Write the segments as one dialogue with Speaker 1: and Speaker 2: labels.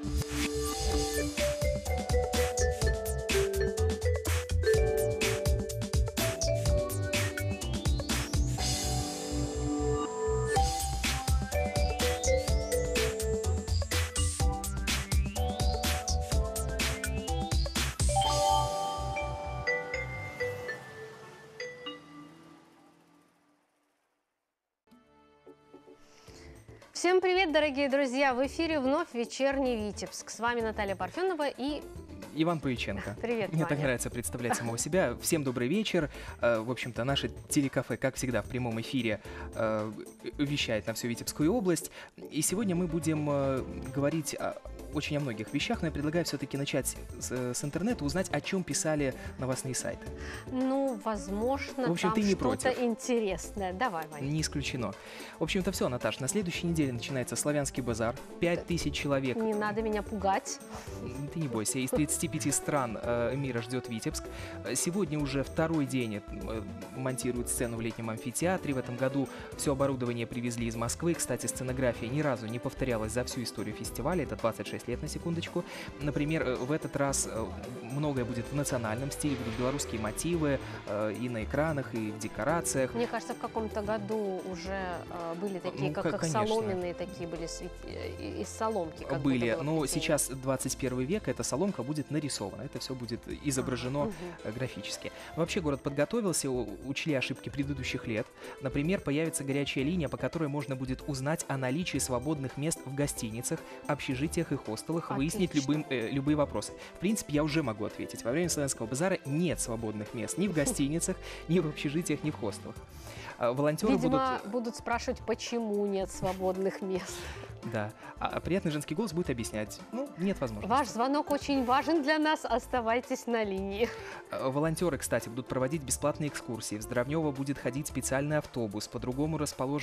Speaker 1: Всем привет, дорогие друзья! В эфире вновь «Вечерний Витебск». С вами Наталья Парфенова и
Speaker 2: Иван Павиченко.
Speaker 1: Привет,
Speaker 2: Мне
Speaker 1: Ваня.
Speaker 2: так нравится представлять самого себя. Всем добрый вечер. В общем-то, наше телекафе, как всегда, в прямом эфире вещает на всю Витебскую область. И сегодня мы будем говорить очень о многих вещах, но я предлагаю все-таки начать с интернета, узнать, о чем писали новостные сайты.
Speaker 1: Ну, возможно,
Speaker 2: в общем,
Speaker 1: там
Speaker 2: ты не
Speaker 1: что-то
Speaker 2: против.
Speaker 1: Интересное. Давай, Ваня.
Speaker 2: Не исключено. В общем-то, все, Наташ. На следующей неделе начинается Славянский базар. 5000 человек.
Speaker 1: Не надо меня пугать.
Speaker 2: Ты не бойся. Из 35 стран мира ждет Витебск. Сегодня уже второй день монтируют сцену в летнем амфитеатре. В этом году все оборудование привезли из Москвы. Кстати, сценография ни разу не повторялась за всю историю фестиваля. Это 26 лет, на секундочку. Например, в этот раз многое будет в национальном стиле. Будут белорусские мотивы и на экранах, и в декорациях.
Speaker 1: Мне кажется, в каком-то году уже были такие,
Speaker 2: Ну,
Speaker 1: как
Speaker 2: конечно.
Speaker 1: соломенные такие были, из соломки. Как
Speaker 2: Были,
Speaker 1: будто было
Speaker 2: но
Speaker 1: плетение.
Speaker 2: сейчас 21 век, эта соломка будет нарисована, это все будет изображено графически. Вообще город подготовился, учли ошибки предыдущих лет. Например, появится горячая линия, по которой можно будет узнать о наличии свободных мест в гостиницах, общежитиях и хостелах, выяснить любые вопросы. В принципе, я уже могу ответить. Во время Славянского базара нет свободных мест ни в гостиницах, ни в общежитиях, ни в хостелах. Волонтеры
Speaker 1: Видимо, будут спрашивать, почему нет свободных мест.
Speaker 2: Да. А приятный женский голос будет объяснять. Ну, нет возможности.
Speaker 1: Ваш звонок очень важен для нас. Оставайтесь на линии.
Speaker 2: Волонтеры, кстати, будут проводить бесплатные экскурсии. В Здравнево будет ходить специальный автобус. По-другому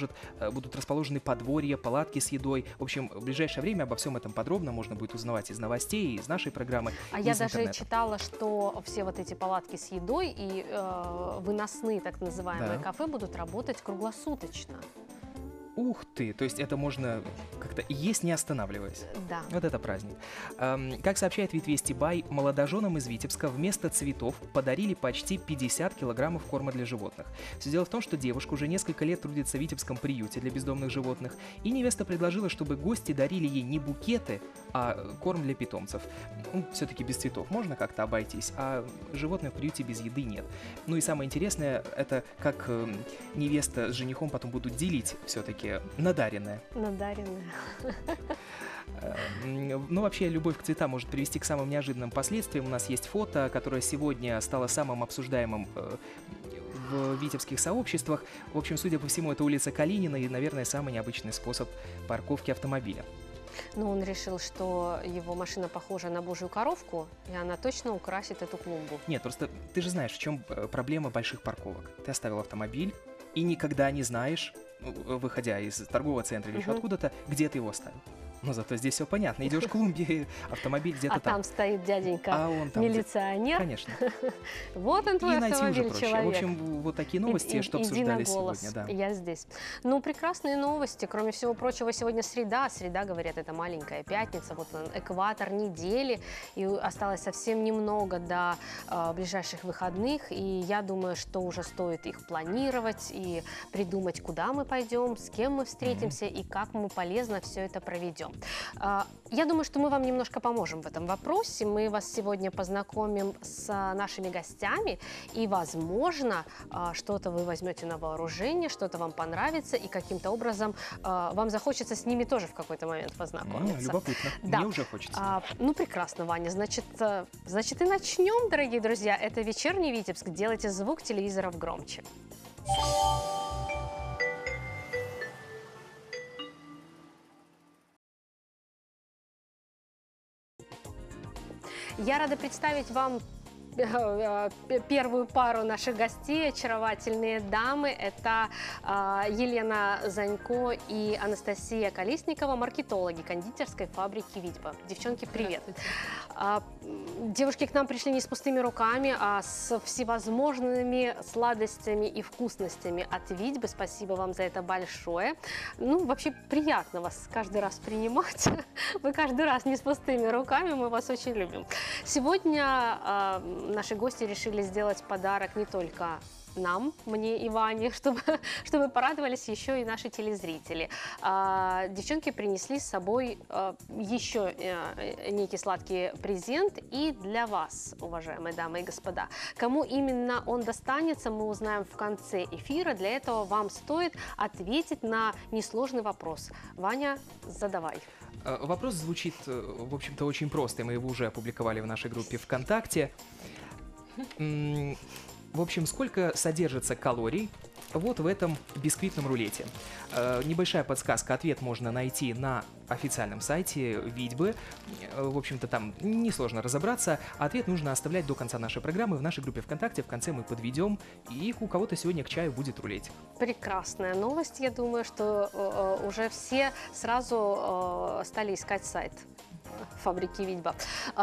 Speaker 2: будут расположены подворья, палатки с едой. В общем, в ближайшее время обо всем этом подробно можно будет узнавать из новостей, из нашей программы,
Speaker 1: А
Speaker 2: из
Speaker 1: я даже
Speaker 2: интернета.
Speaker 1: читала, что все вот эти палатки с едой и выносные, так называемые,
Speaker 2: Да.
Speaker 1: кафе будут работать круглосуточно.
Speaker 2: Ух ты! То есть это можно как-то есть, не останавливаясь.
Speaker 1: Да.
Speaker 2: Вот это праздник. Как сообщает Витвести Бай, молодоженам из Витебска вместо цветов подарили почти 50 килограммов корма для животных. Все дело в том, что девушка уже несколько лет трудится в Витебском приюте для бездомных животных, и невеста предложила, чтобы гости дарили ей не букеты, а корм для питомцев. Ну, все-таки без цветов можно как-то обойтись, а животные в приюте без еды нет. Ну и самое интересное, это как невеста с женихом потом будут делить все-таки надаренное.
Speaker 1: Надаренная.
Speaker 2: Ну, вообще, любовь к цветам может привести к самым неожиданным последствиям. У нас есть фото, которое сегодня стало самым обсуждаемым в витебских сообществах. В общем, судя по всему, это улица Калинина и, наверное, самый необычный способ парковки автомобиля.
Speaker 1: Но он решил, что его машина похожа на божью коровку, и она точно украсит эту клумбу.
Speaker 2: Нет, просто ты же знаешь, в чем проблема больших парковок. Ты оставил автомобиль и никогда не знаешь, выходя из торгового центра или еще откуда-то, где ты его оставил. Но зато здесь все понятно. Идешь к клумбе, автомобиль где-то там.
Speaker 1: А там стоит дяденька
Speaker 2: А он там
Speaker 1: милиционер.
Speaker 2: Конечно.
Speaker 1: Вот он, твой
Speaker 2: И найти уже
Speaker 1: автомобиль,
Speaker 2: проще.
Speaker 1: человек.
Speaker 2: В общем, вот такие новости, что
Speaker 1: Иди на
Speaker 2: обсуждали
Speaker 1: голос.
Speaker 2: сегодня. Да.
Speaker 1: Я здесь. Ну, прекрасные новости. Кроме всего прочего, сегодня среда. Среда, говорят, это маленькая пятница. Вот он, экватор недели. И осталось совсем немного до ближайших выходных. И я думаю, что уже стоит их планировать и придумать, куда мы пойдем, с кем мы встретимся и как мы полезно все это проведем. Я думаю, что мы вам немножко поможем в этом вопросе. Мы вас сегодня познакомим с нашими гостями, и, возможно, что-то вы возьмете на вооружение, что-то вам понравится, и каким-то образом вам захочется с ними тоже в какой-то момент познакомиться.
Speaker 2: Любопытно.
Speaker 1: Да.
Speaker 2: Мне уже хочется.
Speaker 1: Ну, прекрасно, Ваня. Значит, и начнем, дорогие друзья. Это «Вечерний Витебск». Делайте звук телевизоров громче. Я рада представить вам первую пару наших гостей, очаровательные дамы. Это Елена Занько и Анастасия Колесникова, маркетологи кондитерской фабрики «Витьба». Девчонки, привет! Девушки к нам пришли не с пустыми руками, а с всевозможными сладостями и вкусностями от «Витьбы». Спасибо вам за это большое. Ну, вообще приятно вас каждый раз принимать. Вы каждый раз не с пустыми руками, мы вас очень любим. Сегодня наши гости решили сделать подарок не только нам, мне и Ване, чтобы порадовались еще и наши телезрители. Девчонки принесли с собой еще некий сладкий презент и для вас, уважаемые дамы и господа. Кому именно он достанется, мы узнаем в конце эфира. Для этого вам стоит ответить на несложный вопрос. Ваня, задавай.
Speaker 2: Вопрос звучит, в общем-то, очень просто, мы его уже опубликовали в нашей группе ВКонтакте. В общем, сколько содержится калорий вот в этом бисквитном рулете? Небольшая подсказка, ответ можно найти на официальном сайте «Витьбы». В общем-то, там несложно разобраться. Ответ нужно оставлять до конца нашей программы в нашей группе ВКонтакте. В конце мы подведем, и у кого-то сегодня к чаю будет рулетик. Прекрасная новость. Я думаю, что уже все сразу стали искать сайт фабрики «Витьба».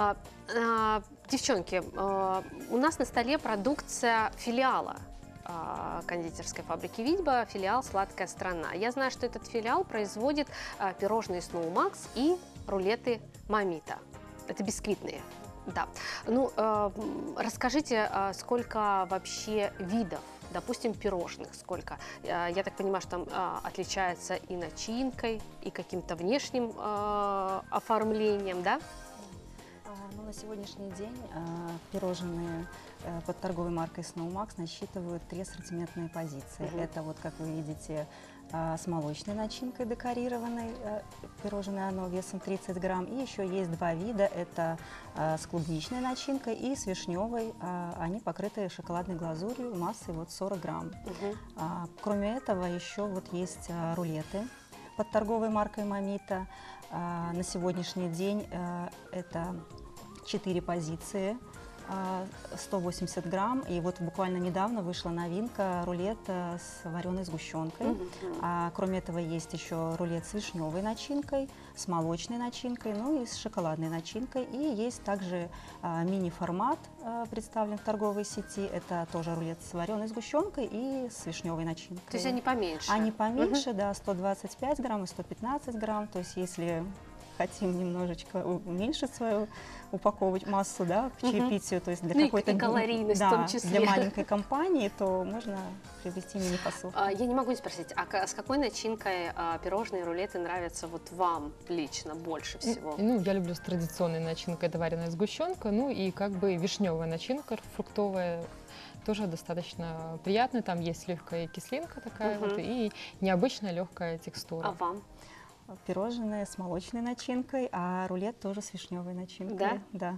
Speaker 1: Девчонки, у нас на столе продукция филиала кондитерской фабрики «Витьба», филиал «Сладкая страна». Я знаю, что этот филиал производит пирожные Snow Max и рулеты Mamita. Это бисквитные. Да. Ну, расскажите, сколько вообще видов, допустим, пирожных, сколько? Я так понимаю, что там отличается и начинкой, и каким-то внешним оформлением, да?
Speaker 3: Ну, на сегодняшний день пирожные под торговой маркой Snow Max насчитывают 3 ассортиментные позиции. Это, вот, как вы видите, с молочной начинкой декорированной, пирожное оно весом 30 грамм. И еще есть 2 вида, это с клубничной начинкой и с вишневой. Они покрыты шоколадной глазурью массой вот 40 грамм. Кроме этого, еще вот есть рулеты под торговой маркой Mamita. На сегодняшний день это 4 позиции, 180 грамм. И вот буквально недавно вышла новинка рулет с вареной сгущенкой. Кроме этого есть еще рулет с вишневой начинкой, с молочной начинкой, ну и с шоколадной начинкой. И есть также мини-формат, представлен в торговой сети. Это тоже рулет с вареной сгущенкой и с вишневой начинкой.
Speaker 1: То есть они поменьше?
Speaker 3: Они поменьше, да, 125 грамм и 115 грамм. То есть если хотим немножечко уменьшить свою упаковывать массу, да, к чаепитию, то есть для какой-то
Speaker 1: калорийность,
Speaker 3: да,
Speaker 1: в том числе.
Speaker 3: Для маленькой компании, то можно приобрести мини-фасу.
Speaker 1: Я не могу не спросить, а с какой начинкой пирожные рулеты нравятся вот вам лично больше всего?
Speaker 4: Ну, я люблю с традиционной начинкой, это вареная сгущенка, ну и как бы вишневая начинка, фруктовая, тоже достаточно приятная, там есть легкая кислинка такая вот и необычная легкая текстура.
Speaker 1: А вам?
Speaker 3: Пирожные с молочной начинкой, а рулет тоже с вишневой начинкой.
Speaker 1: Да?
Speaker 3: Да.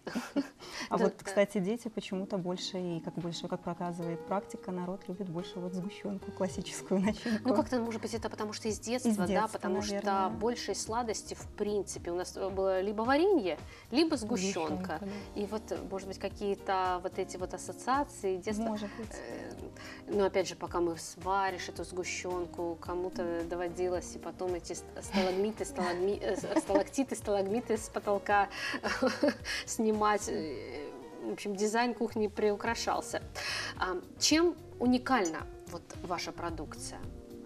Speaker 3: А вот, кстати, дети почему-то больше, и как показывает практика, народ любит больше вот сгущенку, классическую начинку.
Speaker 1: Ну, как-то, может быть, это потому что из детства, да, потому что большей сладости, в принципе, у нас было либо варенье, либо сгущенка. И вот, может быть, какие-то вот эти вот ассоциации детства.
Speaker 3: Может быть.
Speaker 1: Но, опять же, пока мы сваришь эту сгущенку, кому-то доводилось, и потом эти сталактиты, сталагмиты с потолка снимать. В общем, дизайн кухни приукрашался. Чем уникальна вот ваша продукция?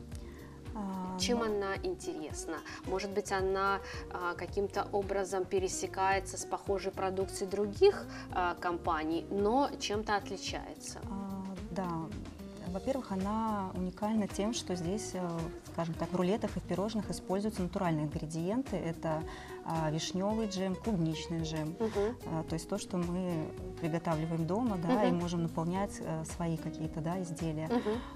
Speaker 1: Чем она интересна? Может быть, она каким-то образом пересекается с похожей продукцией других компаний, но чем-то отличается?
Speaker 3: Да. Во-первых, она уникальна тем, что здесь, скажем так, в рулетах и в пирожных используются натуральные ингредиенты. Это вишневый джем, клубничный джем. То есть то, что мы приготавливаем дома, да, и можем наполнять свои какие-то, да, изделия.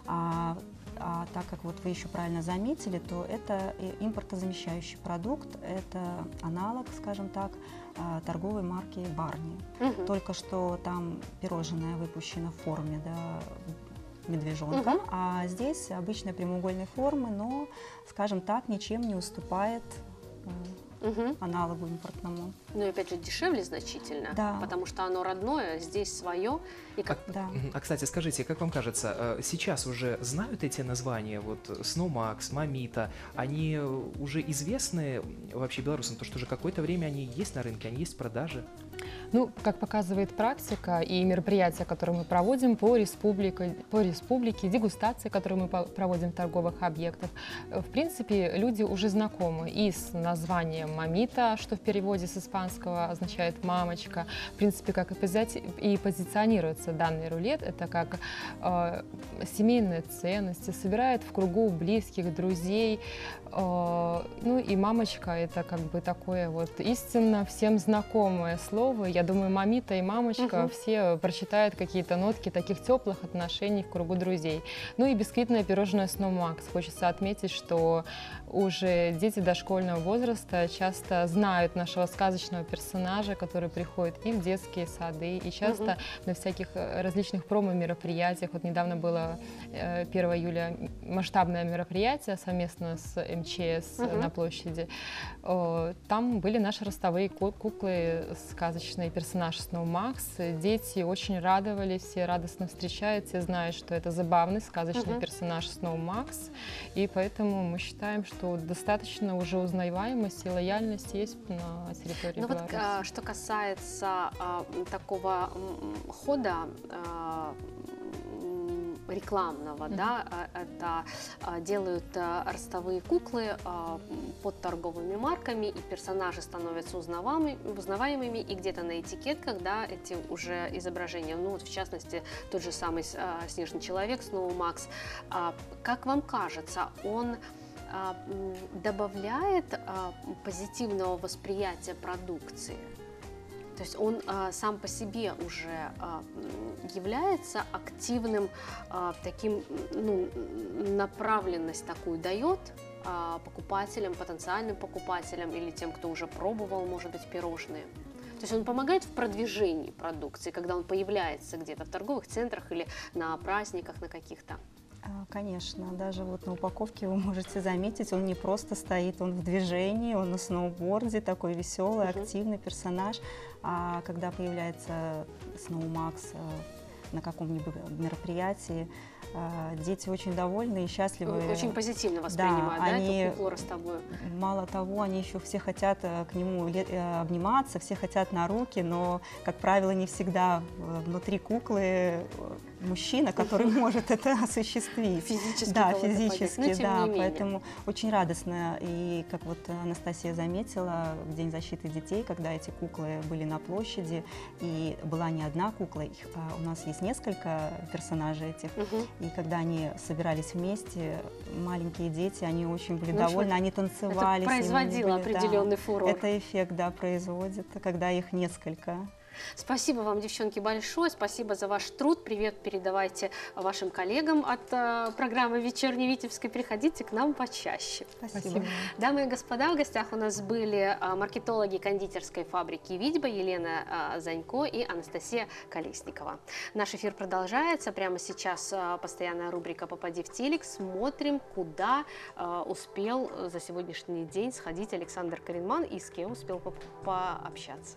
Speaker 3: Так как вот вы еще правильно заметили, то это импортозамещающий продукт, это аналог, скажем так, торговой марки Барни. Только что там пирожное выпущено в форме, да, медвежонка, а здесь обычной прямоугольной формы, но, скажем так, ничем не уступает аналогу импортному.
Speaker 1: Ну и опять же дешевле значительно,
Speaker 3: Да.
Speaker 1: потому что оно родное, здесь свое. И как...
Speaker 3: Да.
Speaker 2: Кстати, скажите, как вам кажется, сейчас уже знают эти названия, вот Snowmax, Mamita, они уже известны вообще белорусам, то что уже какое-то время они есть на рынке, они есть в продаже?
Speaker 4: Ну, как показывает практика и мероприятия, которые мы проводим по республике, дегустации, которые мы проводим в торговых объектах, в принципе, люди уже знакомы и с названием «мамита», что в переводе с испанского означает «мамочка». В принципе, как и позиционируется данный рулет, это как семейные ценности, собирает в кругу близких, друзей. Ну и «мамочка» — это как бы такое вот истинно всем знакомое слово. Я думаю, «мамита» и «мамочка» все прочитают какие-то нотки таких теплых отношений в кругу друзей. Ну и бисквитное пирожное «Snowmax». Хочется отметить, что уже дети дошкольного возраста часто знают нашего сказочного персонажа, который приходит и в детские сады, и часто на всяких различных промо-мероприятиях. Вот недавно было 1 июля масштабное мероприятие совместно с МЧС на площади. Там были наши ростовые куклы, сказочный персонаж Snowmax. Дети очень радовались, все радостно встречают, все знают, что это забавный сказочный персонаж Snowmax. И поэтому мы считаем, что достаточно уже узнаваемость и лояльность есть на территории Беларуси.
Speaker 1: Вот, что касается такого хода рекламного, да, это делают ростовые куклы под торговыми марками, и персонажи становятся узнаваемыми, и где-то на этикетках, да, эти уже изображения, ну вот в частности тот же самый снежный человек Snowmax. Как вам кажется, он добавляет позитивного восприятия продукции? То есть он сам по себе уже является активным, таким, ну, направленность такую дает покупателям, потенциальным покупателям или тем, кто уже пробовал, может быть, пирожные. То есть он помогает в продвижении продукции, когда он появляется где-то в торговых центрах или на праздниках, на каких-то.
Speaker 3: Конечно, даже вот на упаковке вы можете заметить, он не просто стоит, он в движении, он на сноуборде, такой веселый, активный персонаж. А когда появляется Snowmax на каком-нибудь мероприятии, дети очень довольны и счастливы.
Speaker 1: Очень позитивно воспринимают, да, эту куклу ростовую.
Speaker 3: Мало того, они еще все хотят к нему обниматься, все хотят на руки, но, как правило, не всегда внутри куклы мужчина, который может это осуществить.
Speaker 1: Физически.
Speaker 3: Да, физически, да.
Speaker 1: Не
Speaker 3: поэтому очень радостно. И как вот Анастасия заметила, в День защиты детей, когда эти куклы были на площади, и была не одна кукла, у нас есть несколько персонажей этих, и когда они собирались вместе, маленькие дети, они очень были довольны, они танцевали.
Speaker 1: Это производило определенный фурор.
Speaker 3: Это эффект, да, производит, когда их несколько.
Speaker 1: Спасибо вам, девчонки, большое. Спасибо за ваш труд. Привет передавайте вашим коллегам от программы «Вечерний Витебской». Приходите к нам почаще.
Speaker 3: Спасибо.
Speaker 1: Дамы и господа, в гостях у нас были маркетологи кондитерской фабрики «Витьба» Елена Занько и Анастасия Колесникова. Наш эфир продолжается. Прямо сейчас постоянная рубрика «Попади в телек». Смотрим, куда успел за сегодняшний день сходить Александр Коренман и с кем успел пообщаться.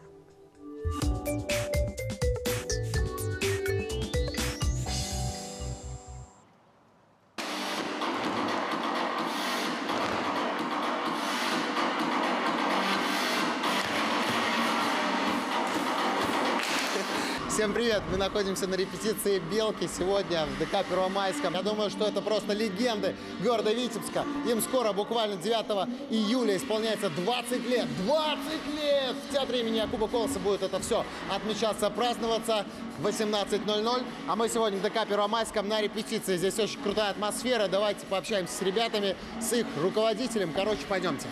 Speaker 5: Всем привет! Мы находимся на репетиции «Белки» сегодня в ДК Первомайском. Я думаю, что это просто легенды города Витебска. Им скоро, буквально 9 июля, исполняется 20 лет. 20 лет! В театре имени Якуба Колоса будет это все отмечаться, праздноваться в 18:00. А мы сегодня в ДК Первомайском на репетиции. Здесь очень крутая атмосфера. Давайте пообщаемся с ребятами, с их руководителем. Короче, пойдемте.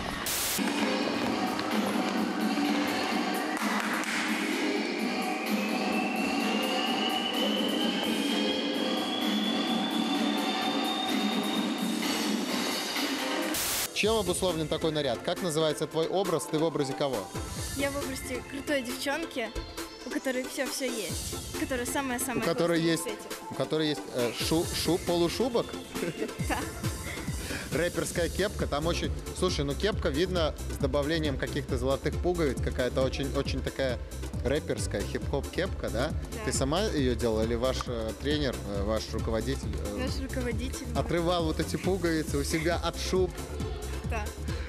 Speaker 5: Чем обусловлен такой наряд? Как называется твой образ? Ты в образе кого?
Speaker 6: Я в образе крутой девчонки, у которой все есть. Которая самая-самая
Speaker 5: У которой
Speaker 6: классная
Speaker 5: есть,
Speaker 6: на свете.
Speaker 5: у которой есть полушубок? рэперская кепка. Там очень... Слушай, ну кепка видно с добавлением каких-то золотых пуговиц. Какая-то очень такая рэперская хип-хоп кепка, да? Ты сама ее делала или ваш тренер, ваш руководитель
Speaker 6: Наш руководитель.
Speaker 5: отрывал вот эти пуговицы у себя от шуб?
Speaker 6: Да.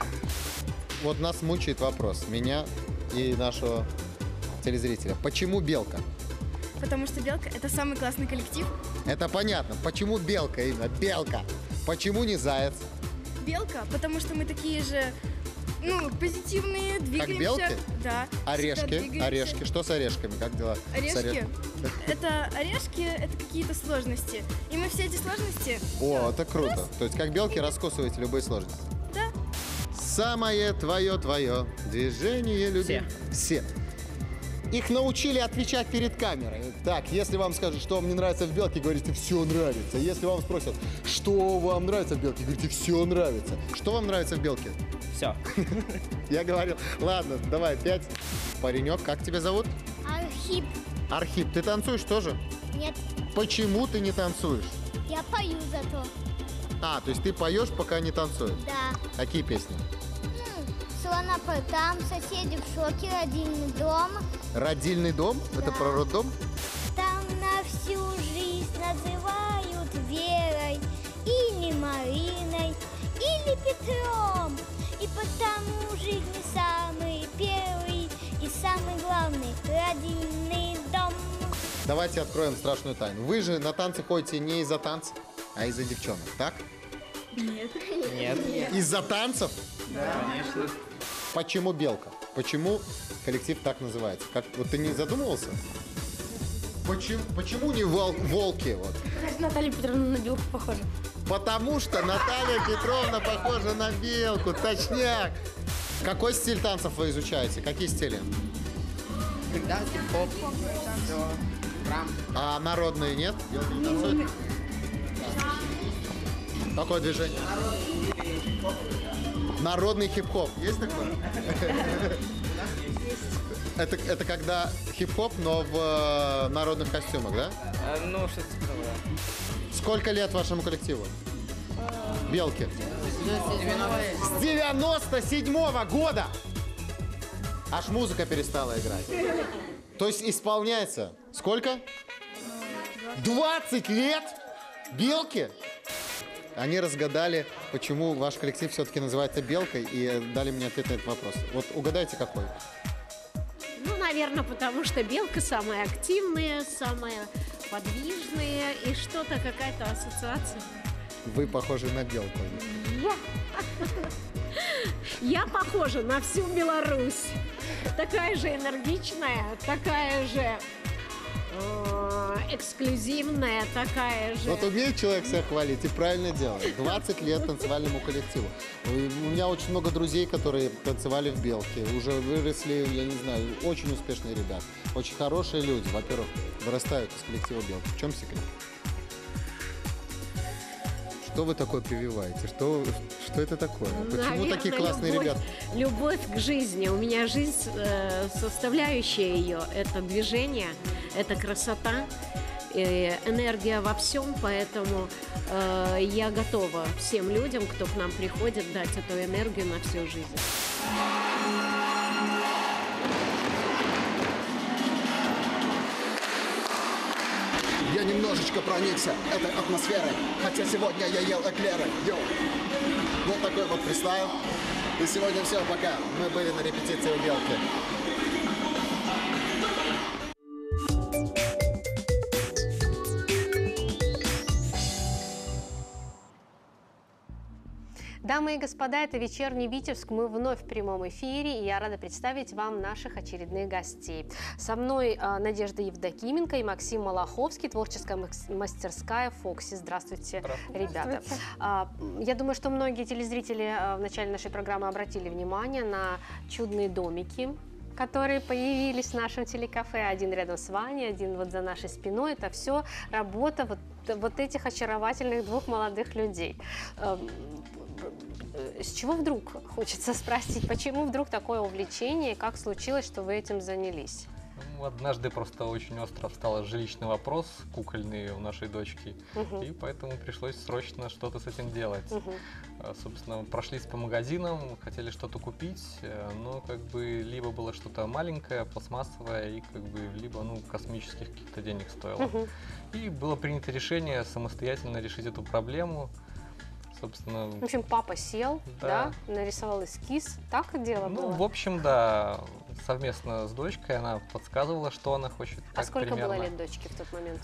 Speaker 5: Вот нас мучает вопрос, меня и нашего телезрителя. Почему белка?
Speaker 6: Потому что Белка — это самый классный коллектив.
Speaker 5: Это понятно. Почему белка именно? Белка. Почему не заяц?
Speaker 6: Белка, потому что мы такие же, ну, позитивные, двигаемся.
Speaker 5: белки?
Speaker 6: Да. всегда
Speaker 5: Орешки.
Speaker 6: двигаемся.
Speaker 5: Орешки. Что с орешками? Как дела? С
Speaker 6: Орешки. Орешки — это какие-то сложности. И мы все эти сложности...
Speaker 5: О, это круто. То есть как белки раскусываете любые сложности.
Speaker 6: Да.
Speaker 5: Самое твое движение любви. Все. Их научили отвечать перед камерой. Так, если вам скажут, что вам не нравится в белке, говорите, все нравится. Если вам спросят, что вам нравится в белке, говорите, все нравится. Что вам нравится в белке?
Speaker 2: Все.
Speaker 5: Я говорил, ладно, давай, 5. Паренек, как тебя зовут?
Speaker 7: Архип.
Speaker 5: Архип, ты танцуешь тоже?
Speaker 7: Нет,
Speaker 5: Почему ты не танцуешь?
Speaker 7: я пою зато.
Speaker 5: А, то есть ты поешь, пока не танцуешь?
Speaker 7: Да.
Speaker 5: Какие песни?
Speaker 7: Слона там, соседи в шоке, родильный дом.
Speaker 5: Родильный дом? Это про роддом?
Speaker 7: Там на всю жизнь называют Верой, или Мариной, или Петром. И потому жизни самый первый и самый главный родильный дом.
Speaker 5: Давайте откроем страшную тайну. Вы же на танцы ходите не из-за танцев, а из-за девчонок, так?
Speaker 2: Нет.
Speaker 5: Из-за танцев?
Speaker 2: Да, конечно.
Speaker 5: Почему белка? Почему коллектив так называется? Как, вот ты не задумывался? Почему не волки? Вот?
Speaker 7: Наталья Петровна на белку похожа.
Speaker 5: Потому что Наталья Петровна похожа на белку, точняк. Какой стиль танцев вы изучаете? Какие стили?
Speaker 8: Да, хип-хоп, все, прям.
Speaker 5: А народные нет? Белки не танцуют? Какое движение? Народный хип-хоп. Есть такое? Это когда хип-хоп, но в народных костюмах, да?
Speaker 8: Ну, что-то такое, да.
Speaker 5: Сколько лет вашему коллективу? Белки. С 97-го года! Аж музыка перестала играть. То есть исполняется сколько? 20 лет? Белки? Они разгадали, почему ваш коллектив все-таки называется «Белкой», и дали мне ответ на этот вопрос. Вот угадайте, какой?
Speaker 9: Ну, наверное, потому что белка самая активная, самая подвижная, и что-то, какая-то ассоциация.
Speaker 5: Вы похожи на белку.
Speaker 9: Я похожа на всю Беларусь. Такая же энергичная, такая же эксклюзивная, такая же.
Speaker 5: Вот умеет человек себя хвалить и правильно делает. 20 лет танцевальному коллективу. У меня очень много друзей, которые танцевали в «Белке». Уже выросли, я не знаю, очень успешные ребята. Очень хорошие люди, во-первых, вырастают из коллектива «Белки». В чем секрет? Что вы такое прививаете? Что это такое? Почему
Speaker 9: Наверное,
Speaker 5: такие классные ребята?
Speaker 9: Любовь к жизни. У меня жизнь, составляющая ее, это движение, это красота, энергия во всем, поэтому я готова всем людям, кто к нам приходит, дать эту энергию на всю жизнь.
Speaker 10: Я немножечко проникся этой атмосферой, хотя сегодня я ел эклеры. Йоу.
Speaker 5: Вот такой вот фристайл. И сегодня все, пока. Мы были на репетиции у «Белки».
Speaker 1: Дамы и господа, это «Вечерний Витебск». Мы вновь в прямом эфире, и я рада представить вам наших очередных гостей. Со мной Надежда Евдокименко и Максим Малаховский, творческая мастерская «Фокси». Здравствуйте, ребята. Я думаю, что многие телезрители в начале нашей программы обратили внимание на чудные домики, которые появились в нашем телекафе. Один рядом с Ваней, один вот за нашей спиной. Это все работа вот этих очаровательных двух молодых людей. С чего вдруг, хочется спросить, почему вдруг такое увлечение, как случилось, что вы этим занялись?
Speaker 11: Ну, однажды просто очень остро встал жилищный вопрос кукольный у нашей дочки, и поэтому пришлось срочно что-то с этим делать. Собственно, прошлись по магазинам, хотели что-то купить, но как бы либо было что-то маленькое, пластмассовое, и как бы либо космических каких-то денег стоило. И было принято решение самостоятельно решить эту проблему. Собственно,
Speaker 1: в общем, папа сел, да, нарисовал эскиз, так и дело было?
Speaker 11: В общем, да, совместно с дочкой она подсказывала, что она хочет.
Speaker 1: А сколько было лет дочке в тот момент?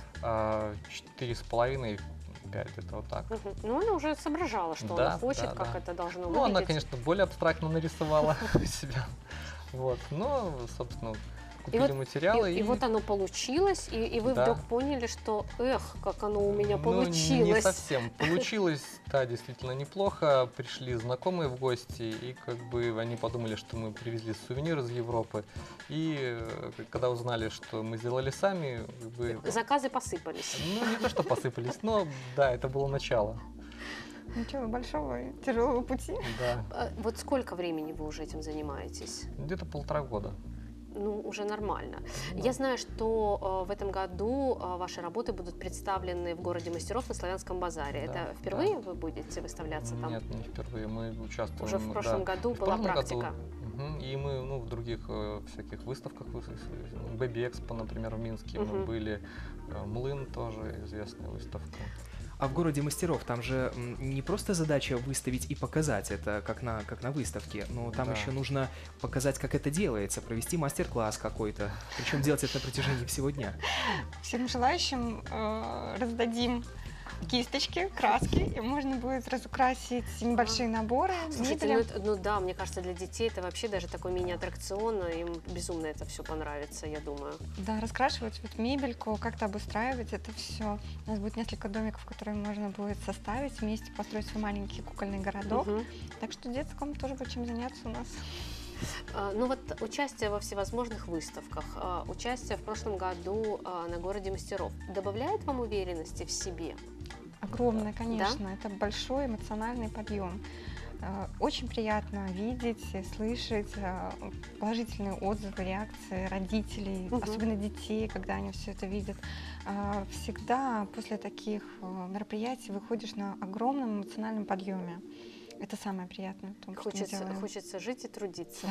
Speaker 11: 4,5, 5, это вот так.
Speaker 1: Ну, она уже соображала, что она хочет, как это должно выглядеть.
Speaker 11: Ну, она, конечно, более абстрактно нарисовала себя. Вот, но, собственно, купили материалы.
Speaker 1: И вот оно получилось, и вы вдруг поняли, что, как оно у меня получилось.
Speaker 11: Не совсем. Получилось, да, действительно неплохо. Пришли знакомые в гости, и как бы они подумали, что мы привезли сувенир из Европы. И когда узнали, что мы сделали сами, как бы...
Speaker 1: Заказы посыпались.
Speaker 11: Ну, не то, что посыпались, но да, это было начало.
Speaker 3: Ничего большого и тяжелого пути.
Speaker 11: Да.
Speaker 1: Вот сколько времени вы уже этим занимаетесь?
Speaker 11: Где-то 1,5 года.
Speaker 1: Ну, уже нормально. Я знаю, что в этом году ваши работы будут представлены в городе мастеров на Славянском базаре.
Speaker 11: Да,
Speaker 1: это впервые вы будете выставляться там?
Speaker 11: Нет, не впервые. Мы участвуем.
Speaker 1: Уже в прошлом году была практика.
Speaker 11: И мы в других всяких выставках, Baby Expo, например, в Минске мы были, Млын тоже известная выставка.
Speaker 2: А в городе мастеров там же не просто задача выставить и показать это, как на выставке, но там еще нужно показать, как это делается, провести мастер-класс какой-то, причем делать это на протяжении всего дня.
Speaker 3: Всем желающим раздадим кисточки, краски, и можно будет разукрасить небольшие наборы.
Speaker 1: Слушайте, ну да, мне кажется, для детей это вообще даже такой мини-аттракцион, им безумно это все понравится, я думаю.
Speaker 3: Да, раскрашивать мебельку, как-то обустраивать это все. У нас будет несколько домиков, которые можно будет составить, вместе построить свой маленький кукольный городок. Так что детскому тоже будет чем заняться у нас.
Speaker 1: Ну вот участие во всевозможных выставках, участие в прошлом году на городе мастеров добавляет вам уверенности в себе?
Speaker 3: Огромное, конечно. Да? Это большой эмоциональный подъем. Очень приятно видеть и слышать положительные отзывы, реакции родителей, особенно детей, когда они все это видят. Всегда после таких мероприятий выходишь на огромном эмоциональном подъеме. Это самое приятное в том, что мы делаем.
Speaker 1: Хочется жить и трудиться.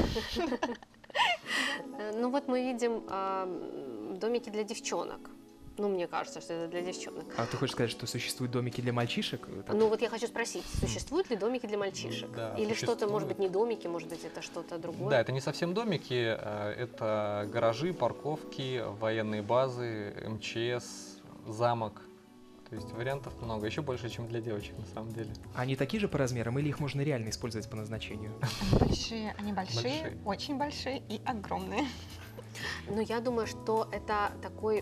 Speaker 1: Ну вот мы видим домики для девчонок. Ну, мне кажется, что это для девчонок.
Speaker 2: А ты хочешь сказать, что существуют домики для мальчишек?
Speaker 1: Ну, вот я хочу спросить, существуют ли домики для мальчишек?
Speaker 11: Да,
Speaker 1: или что-то, может быть, не домики, может быть, это что-то другое?
Speaker 11: Да, это не совсем домики, это гаражи, парковки, военные базы, МЧС, замок. То есть вариантов много, еще больше, чем для девочек, на самом деле.
Speaker 2: Они такие же по размерам или их можно реально использовать по назначению?
Speaker 3: Они большие, очень большие и огромные.
Speaker 1: Ну, я думаю, что это такой,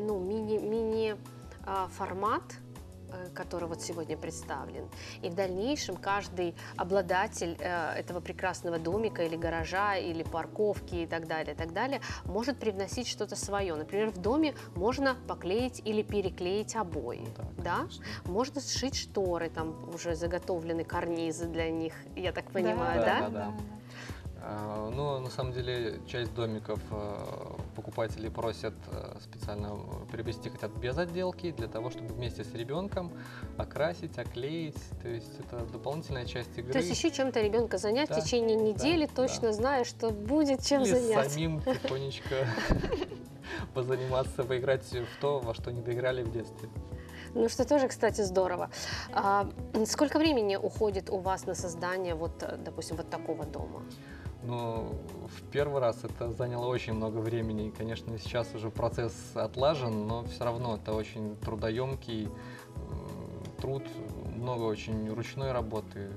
Speaker 1: мини-формат, который вот сегодня представлен. И в дальнейшем каждый обладатель этого прекрасного домика или гаража, или парковки и так далее, может привносить что-то свое. Например, в доме можно поклеить или переклеить обои. Да? Можно сшить шторы, там уже заготовлены карнизы для них, я так понимаю, да?
Speaker 11: Ну, на самом деле, часть домиков покупатели просят специально приобрести, хотят без отделки, для того, чтобы вместе с ребенком окрасить, оклеить. То есть это дополнительная часть игры.
Speaker 1: То есть еще чем-то ребенка занять в течение недели, точно зная, что будет чем заняться.
Speaker 11: Или самим тихонечко позаниматься, поиграть в то, во что не доиграли в детстве.
Speaker 1: Ну, что тоже, кстати, здорово. Сколько времени уходит у вас на создание, допустим, вот такого дома?
Speaker 11: Ну, в первый раз это заняло очень много времени. И, конечно, сейчас уже процесс отлажен, но все равно это очень трудоемкий труд, много очень ручной работы.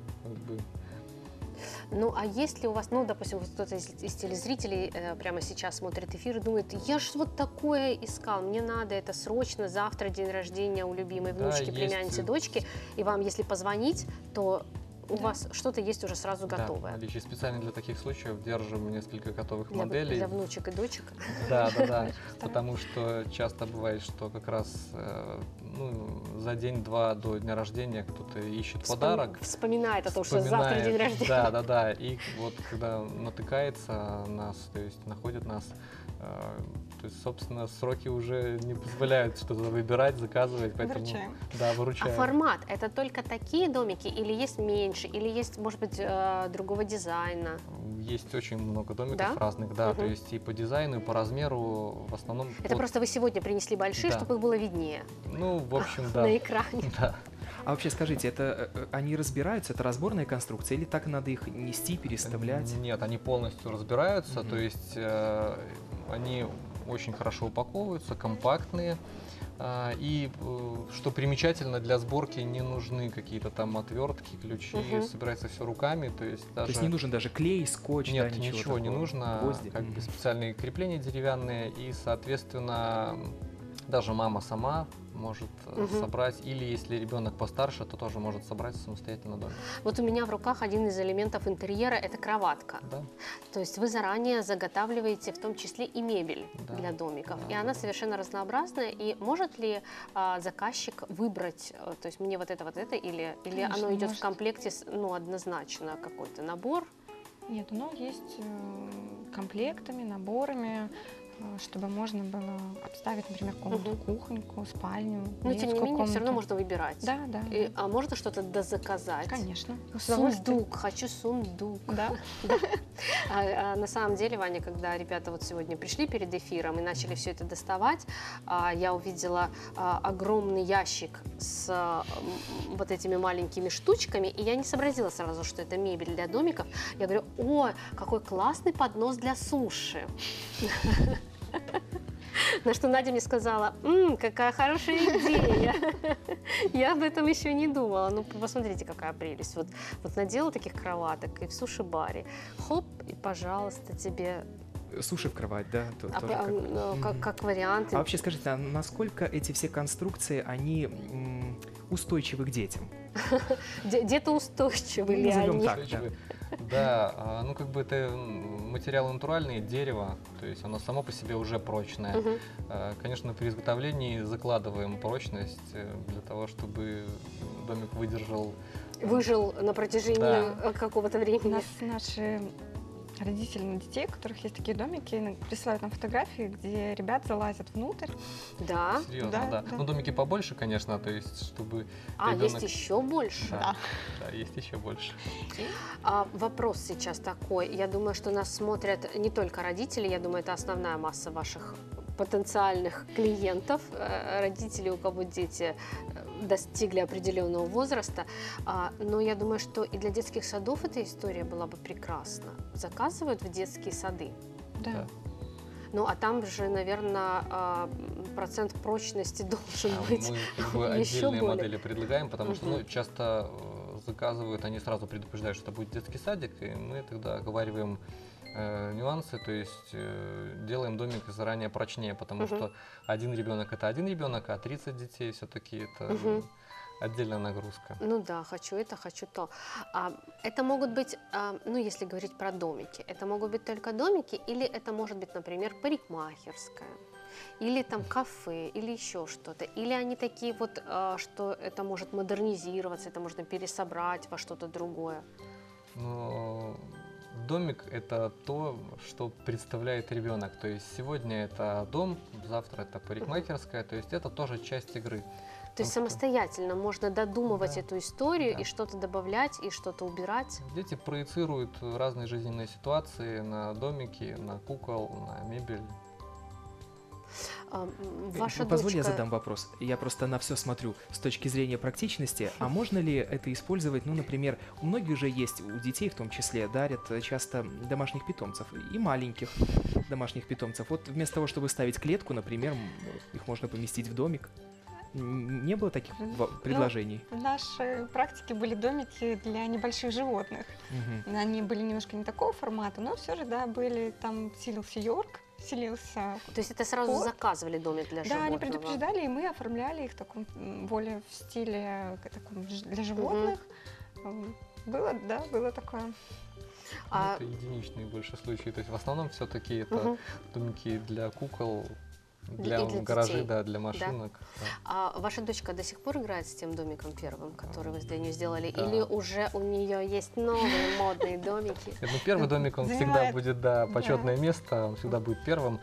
Speaker 1: Ну, а есть ли у вас, допустим, вот кто-то из телезрителей прямо сейчас смотрит эфир и думает, я ж вот такое искал, мне надо это срочно, завтра день рождения у любимой внучки, племянницы, дочки, и вам, если позвонить, то у вас что-то есть уже сразу готовое.
Speaker 11: Да, специально для таких случаев держим несколько готовых моделей.
Speaker 1: Для внучек и дочек?
Speaker 11: Да, потому что часто бывает, что как раз за день-два до дня рождения кто-то ищет подарок.
Speaker 1: Вспоминает о том, что завтра день рождения.
Speaker 11: Да, и вот когда натыкается нас, то есть находит нас, То есть, собственно, сроки уже не позволяют что-то выбирать, заказывать, поэтому...
Speaker 12: Выручаем.
Speaker 11: Да,
Speaker 1: А
Speaker 11: выручаем.
Speaker 1: формат — это только такие домики или есть меньше, или есть, может быть, другого дизайна?
Speaker 11: Есть очень много домиков
Speaker 1: Да?
Speaker 11: разных, да,
Speaker 1: Мгм.
Speaker 11: то есть и по дизайну, и по размеру, в основном...
Speaker 1: Это
Speaker 11: вот,
Speaker 1: просто вы сегодня принесли большие,
Speaker 11: Да.
Speaker 1: чтобы их было виднее
Speaker 11: ну, в общем, да.
Speaker 1: на экране.
Speaker 11: Да.
Speaker 2: А вообще скажите, это они разбираются, это разборная конструкция, или так надо их нести, переставлять?
Speaker 11: Нет, они полностью разбираются,
Speaker 2: Мгм.
Speaker 11: то есть они очень хорошо упаковываются, компактные. И что примечательно, для сборки не нужны какие-то там отвертки, ключи,
Speaker 1: Мгм.
Speaker 11: собирается все руками, то есть даже...
Speaker 2: То есть не нужен даже клей, скотч,
Speaker 11: Нет,
Speaker 2: да,
Speaker 11: ничего не
Speaker 2: такого?
Speaker 11: нужно,
Speaker 2: Гвозди?
Speaker 11: как бы
Speaker 2: Мгм.
Speaker 11: специальные крепления деревянные, и, соответственно, даже мама сама может
Speaker 1: Мгм.
Speaker 11: собрать, или если ребенок постарше, то тоже может собрать самостоятельно домик.
Speaker 1: Вот у меня в руках один из элементов интерьера — это кроватка.
Speaker 11: Да?
Speaker 1: То есть вы заранее заготавливаете в том числе и мебель
Speaker 11: Да,
Speaker 1: для домиков.
Speaker 11: да,
Speaker 1: И она
Speaker 11: да.
Speaker 1: совершенно разнообразная. И может ли заказчик выбрать, то есть мне вот это, или
Speaker 12: Конечно,
Speaker 1: оно идет в
Speaker 12: может.
Speaker 1: комплекте, ну, однозначно какой-то набор?
Speaker 12: Нет, оно есть комплектами, наборами, чтобы можно было обставить, например, комнату,
Speaker 1: Мгм.
Speaker 12: кухоньку, спальню,
Speaker 1: Но тем не
Speaker 12: детскую
Speaker 1: менее все равно
Speaker 12: комнату.
Speaker 1: можно выбирать.
Speaker 12: Да, да.
Speaker 1: А можно что-то дозаказать?
Speaker 12: Конечно. С удовольствием.
Speaker 1: Сундук, хочу сундук.
Speaker 12: Да.
Speaker 1: На самом деле, Ваня, когда ребята вот сегодня пришли перед эфиром и начали все это доставать, я увидела огромный ящик с вот этими маленькими штучками, и я не сообразила сразу, что это мебель для домиков. Я говорю: о, какой классный поднос для суши. На что Надя мне сказала: какая хорошая идея. Я об этом еще не думала. Ну, посмотрите, какая прелесть. Вот надела таких кроваток и в суши-баре. Хоп, и, пожалуйста, тебе
Speaker 2: Суши в кровать, да? Тоже как...
Speaker 1: как вариант.
Speaker 2: А вообще скажите, а насколько эти все конструкции, они устойчивы к детям?
Speaker 1: Где-то устойчивы ли
Speaker 2: Назовем
Speaker 1: они?
Speaker 2: так, да.
Speaker 11: Устойчивые. Да, ну как бы это материал натуральный, дерево, то есть оно само по себе уже прочное.
Speaker 1: Мгм.
Speaker 11: Конечно, при изготовлении закладываем прочность для того, чтобы домик выдержал.
Speaker 1: Выжил на протяжении
Speaker 11: Да.
Speaker 1: какого-то
Speaker 12: У
Speaker 1: времени.
Speaker 12: нас наши родители на детей, у которых есть такие домики, присылают нам фотографии, где ребят залазят внутрь.
Speaker 1: Да.
Speaker 11: Серьезно,
Speaker 12: Да,
Speaker 11: да.
Speaker 12: да.
Speaker 11: Ну, домики побольше, конечно, то есть, чтобы
Speaker 1: Есть еще больше.
Speaker 11: Да, да, есть еще больше.
Speaker 1: Вопрос сейчас такой. Я думаю, что нас смотрят не только родители, я думаю, это основная масса ваших потенциальных клиентов, родители, у кого дети достигли определенного возраста. Но я думаю, что и для детских садов эта история была бы прекрасна. Заказывают в детские сады.
Speaker 12: Да.
Speaker 1: Ну, а там же, наверное, процент прочности должен быть
Speaker 11: Мы как бы
Speaker 1: еще
Speaker 11: отдельные
Speaker 1: более.
Speaker 11: модели предлагаем, потому что
Speaker 1: Мгм.
Speaker 11: часто заказывают, они сразу предупреждают, что это будет детский садик, и мы тогда оговариваем нюансы, то есть делаем домик заранее прочнее, потому
Speaker 1: Мгм.
Speaker 11: что один ребенок это один ребенок, а 30 детей все-таки это
Speaker 1: Мгм.
Speaker 11: отдельная нагрузка.
Speaker 1: Ну да, хочу это, хочу то. Это могут быть, ну если говорить про домики, это могут быть только домики, или это может быть, например, парикмахерская, или там кафе, или еще что-то. Или они такие вот, что это может модернизироваться, это можно пересобрать во что-то другое.
Speaker 11: Но домик это то, что представляет ребенок. То есть сегодня это дом, завтра это парикмахерская, то есть это тоже часть игры.
Speaker 1: То есть
Speaker 11: Потому что
Speaker 1: самостоятельно можно додумывать
Speaker 11: Да.
Speaker 1: эту историю
Speaker 11: Да.
Speaker 1: и что-то добавлять, и что-то убирать.
Speaker 11: Дети проецируют разные жизненные ситуации на домики, на кукол, на мебель.
Speaker 1: Ваша
Speaker 2: Позволь, я
Speaker 1: дочка-
Speaker 2: задам вопрос. Я просто на все смотрю с точки зрения практичности. А можно ли это использовать, ну, например, у многих же есть, у детей в том числе, дарят часто домашних питомцев, и маленьких домашних питомцев. Вот вместо того, чтобы ставить клетку, например, их можно поместить в домик. Не было таких предложений?
Speaker 12: В нашей практике были домики для небольших животных.
Speaker 2: Мгм.
Speaker 12: Они были немножко не такого формата, но все же, да, были, там селился Йорк, селился...
Speaker 1: То есть это сразу
Speaker 12: кот.
Speaker 1: заказывали домик для
Speaker 12: Да,
Speaker 1: животного?
Speaker 12: они предупреждали, и мы оформляли их в таком, более в стиле таком для животных. Было, да, было такое.
Speaker 11: Это единичные больше случаи. То есть в основном все-таки это домики для кукол, Для
Speaker 1: И для
Speaker 11: гаражей,
Speaker 1: детей.
Speaker 11: да, для машинок. Да.
Speaker 1: А ваша дочка до сих пор играет с тем домиком первым, который вы для нее сделали?
Speaker 11: Да.
Speaker 1: Или уже у нее есть новые модные домики?
Speaker 11: Нет, ну, первый домик, он всегда
Speaker 12: Занимает,
Speaker 11: будет, да, почетное
Speaker 12: да.
Speaker 11: место, он всегда будет первым,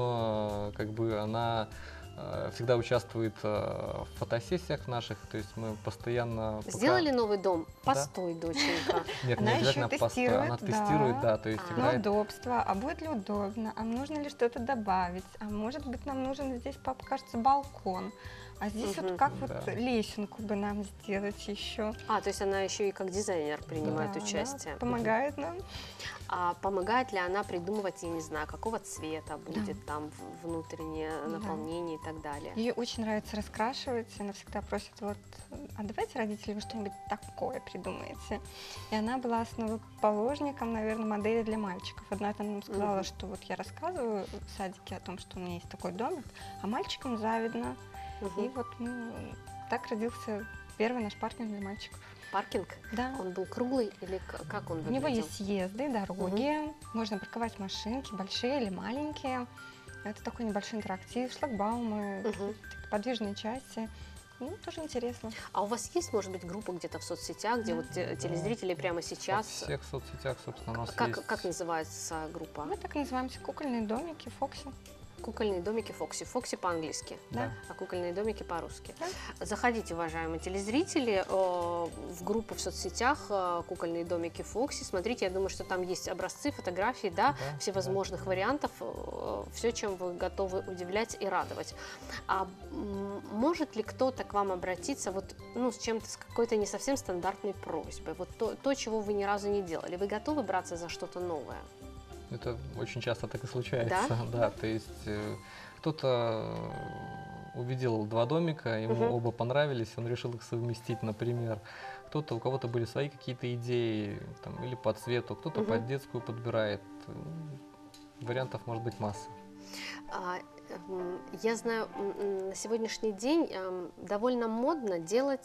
Speaker 11: но как бы она всегда участвует в фотосессиях наших, то есть мы постоянно...
Speaker 1: Сделали новый дом? Постой, доченька.
Speaker 11: Нет,
Speaker 12: Она
Speaker 11: не
Speaker 12: еще
Speaker 11: обязательно
Speaker 12: тестирует,
Speaker 11: она тестирует, да, то есть
Speaker 12: на
Speaker 11: играет.
Speaker 12: удобство, а будет ли удобно, а нужно ли что-то добавить, а может быть нам нужен здесь, папа, кажется, балкон, а здесь вот как вот
Speaker 11: Да.
Speaker 12: лесенку бы нам сделать еще.
Speaker 1: А, то есть она еще и как дизайнер принимает
Speaker 12: Да,
Speaker 1: участие.
Speaker 12: да, помогает нам.
Speaker 1: А помогает ли она придумывать, я не знаю, какого цвета будет там внутреннее наполнение и так далее?
Speaker 12: Ей очень нравится раскрашивать, она всегда просит, вот, а давайте, родители, вы что-нибудь такое придумаете. И она была основоположником, наверное, модели для мальчиков. Однажды она нам сказала, что вот я рассказываю в садике о том, что у меня есть такой домик, а мальчикам завидно. И вот так родился первый наш паркинг для мальчиков.
Speaker 1: Паркинг?
Speaker 12: Да.
Speaker 1: Он был круглый или как он
Speaker 12: У
Speaker 1: выглядел?
Speaker 12: него есть съезды, дороги, можно парковать машинки, большие или маленькие. Это такой небольшой интерактив, шлагбаумы, какие-то подвижные части. Ну, тоже интересно.
Speaker 1: А у вас есть, может быть, группа где-то в соцсетях, где вот телезрители прямо сейчас...
Speaker 11: Во всех соцсетях, собственно, у нас
Speaker 1: Как,
Speaker 11: есть.
Speaker 1: как называется группа?
Speaker 12: Мы так называемся «Кукольные домики», «Фокси».
Speaker 1: Кукольные домики Фокси. Фокси по-английски,
Speaker 12: Да.
Speaker 1: а кукольные домики по-русски.
Speaker 12: Да.
Speaker 1: Заходите, уважаемые телезрители, в группу в соцсетях «Кукольные домики Фокси». Смотрите, я думаю, что там есть образцы, фотографии, да, всевозможных вариантов, все, чем вы готовы удивлять и радовать. А может ли кто-то к вам обратиться вот, ну, с чем-то, с какой-то не совсем стандартной просьбой? Вот то, чего вы ни разу не делали. Вы готовы браться за что-то новое?
Speaker 11: Это очень часто так и случается.
Speaker 1: Да?
Speaker 11: Да, то есть кто-то увидел два домика, ему оба понравились, он решил их совместить, например. Кто-то, у кого-то были свои какие-то идеи, там, или по цвету, кто-то под детскую подбирает. Вариантов может быть масса.
Speaker 1: Я знаю, на сегодняшний день довольно модно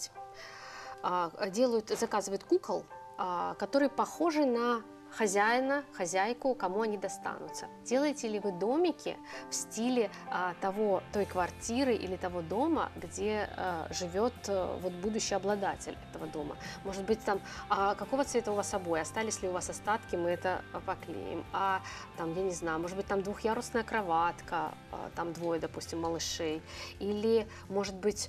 Speaker 1: заказывают кукол, которые похожи на хозяина, хозяйку, кому они достанутся. Делаете ли вы домики в стиле той квартиры или того дома, где живет вот будущий обладатель этого дома? Может быть, там, какого цвета у вас обои? Остались ли у вас остатки, мы это поклеим. Там, я не знаю, может быть, там двухъярусная кроватка, там двое, допустим, малышей. Или, может быть,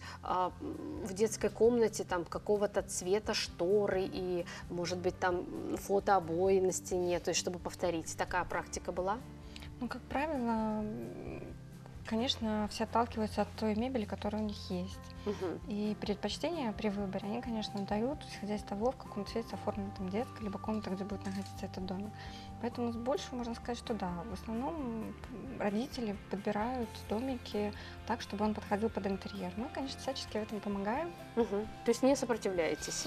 Speaker 1: в детской комнате там какого-то цвета шторы и, может быть, там фотообои на стене, то есть чтобы повторить. Такая практика была?
Speaker 12: Ну, как правило, конечно, все отталкиваются от той мебели, которая у них есть. И предпочтения при выборе они, конечно, дают, исходя из того, в каком цвете оформлена там детская, либо комната, где будет находиться этот домик. Поэтому больше можно сказать, что да, в основном родители подбирают домики так, чтобы он подходил под интерьер. Мы, конечно, всячески в этом помогаем.
Speaker 1: То есть не сопротивляетесь?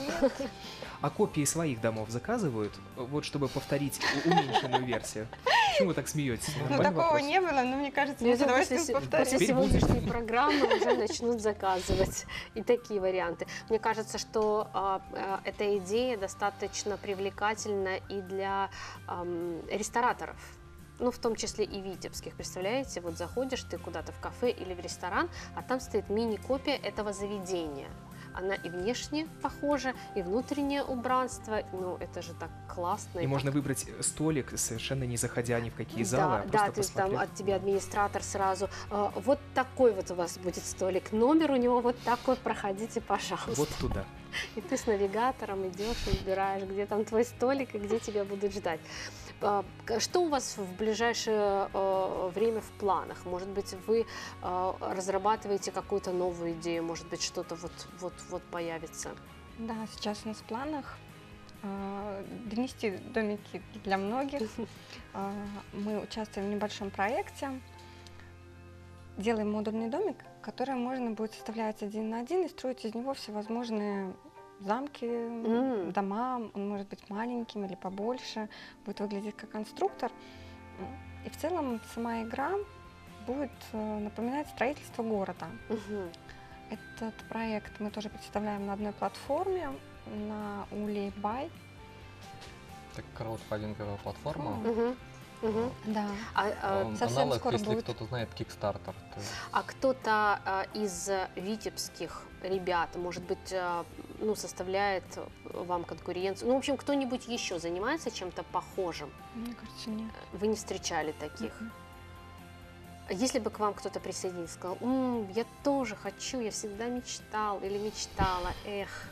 Speaker 2: А копии своих домов заказывают, вот чтобы повторить уменьшенную версию? Почему вы так смеетесь?
Speaker 12: Ну, такого не было, но мне кажется, мы с удовольствием повторим.
Speaker 1: После сегодняшней программы уже начнут заказывать и такие варианты. Мне кажется, что эта идея достаточно привлекательна и для рестораторов. Ну, в том числе и витебских. Представляете, вот заходишь ты куда-то в кафе или в ресторан, а там стоит мини-копия этого заведения. Она и внешне похожа, и внутреннее убранство. Ну, это же так классно.
Speaker 2: И можно выбрать столик, совершенно не заходя ни в какие залы, а
Speaker 1: Да,
Speaker 2: просто
Speaker 1: то есть там
Speaker 2: посмотреть.
Speaker 1: от тебя администратор сразу. Вот такой вот у вас будет столик. Номер у него вот такой, проходите, пожалуйста.
Speaker 2: Вот туда.
Speaker 1: И ты с навигатором идешь и выбираешь, где там твой столик и где тебя будут ждать. Что у вас в ближайшее время в планах? Может быть, вы разрабатываете какую-то новую идею, может быть, что-то вот появится?
Speaker 12: Да, сейчас у нас в планах донести домики для многих. Мы участвуем в небольшом проекте. Делаем модульный домик, который можно будет составлять один на один и строить из него всевозможные замки, дома. Он может быть маленьким или побольше, будет выглядеть как конструктор. И в целом сама игра будет напоминать строительство города. Этот проект мы тоже представляем на одной платформе, на Улей Бай.
Speaker 11: Так, краудфандинговая платформа.
Speaker 12: Да.
Speaker 11: Совсем аналог, скоро если кто-то знает, Kickstarter.
Speaker 1: А кто-то из витебских ребят, может быть, составляет вам конкуренцию? Ну, в общем, кто-нибудь еще занимается чем-то похожим?
Speaker 12: Мне кажется, нет.
Speaker 1: Вы не встречали таких? Если бы к вам кто-то присоединился, сказал, я тоже хочу, я всегда мечтал или мечтала, эх.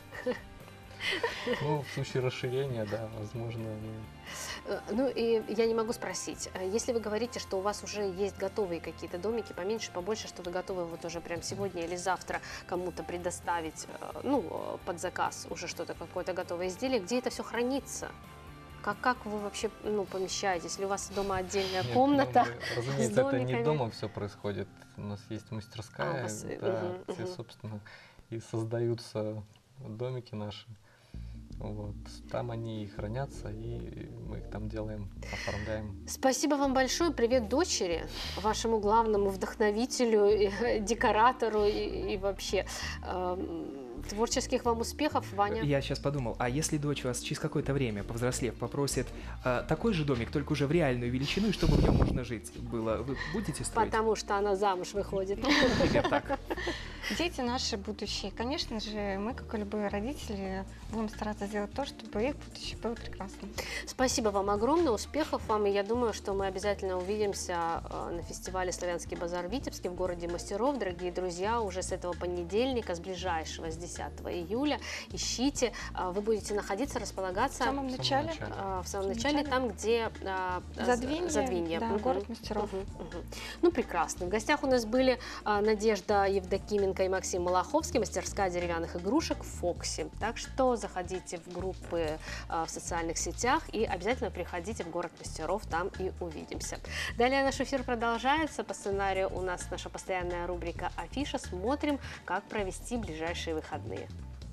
Speaker 11: Ну, в случае расширения, да, возможно.
Speaker 1: Ну, и я не могу спросить, если вы говорите, что у вас уже есть готовые какие-то домики, поменьше, побольше, что вы готовы вот уже прям сегодня или завтра кому-то предоставить, под заказ уже что-то, какое-то готовое изделие, где это все хранится? Как вы вообще помещаетесь? Если у вас дома отдельная комната?
Speaker 11: Разумеется, это не дома все происходит. У нас есть мастерская, где, собственно, и создаются домики наши. Вот. Там они и хранятся, и мы их там делаем, оформляем.
Speaker 1: Спасибо вам большое. Привет дочери, вашему главному вдохновителю, декоратору и вообще. Творческих вам успехов, Ваня.
Speaker 2: Я сейчас подумал, а если дочь вас через какое-то время, повзрослев, попросит такой же домик, только уже в реальную величину, и чтобы в нем можно жить было, вы будете строить?
Speaker 1: Потому что она замуж выходит.
Speaker 2: Например, так.
Speaker 12: Дети наши будущие. Конечно же, мы, как и любые родители, будем стараться сделать то, чтобы их будущее было прекрасным.
Speaker 1: Спасибо вам огромное, успехов вам, и я думаю, что мы обязательно увидимся на фестивале «Славянский базар» в Витебске, в городе мастеров. Дорогие друзья, уже с этого понедельника, с ближайшего, с 10 июля. Ищите, вы будете находиться, располагаться
Speaker 12: в самом начале,
Speaker 1: там, где Задвинье.
Speaker 12: Да, город мастеров.
Speaker 1: Ну, прекрасно. В гостях у нас были Надежда Евдокименко и Максим Малаховский, мастерская деревянных игрушек «Фокси». Так что заходите в группы в социальных сетях и обязательно приходите в город мастеров, там и увидимся. Далее наш эфир продолжается. По сценарию у нас наша постоянная рубрика «Афиша». Смотрим, как провести ближайшие выходные.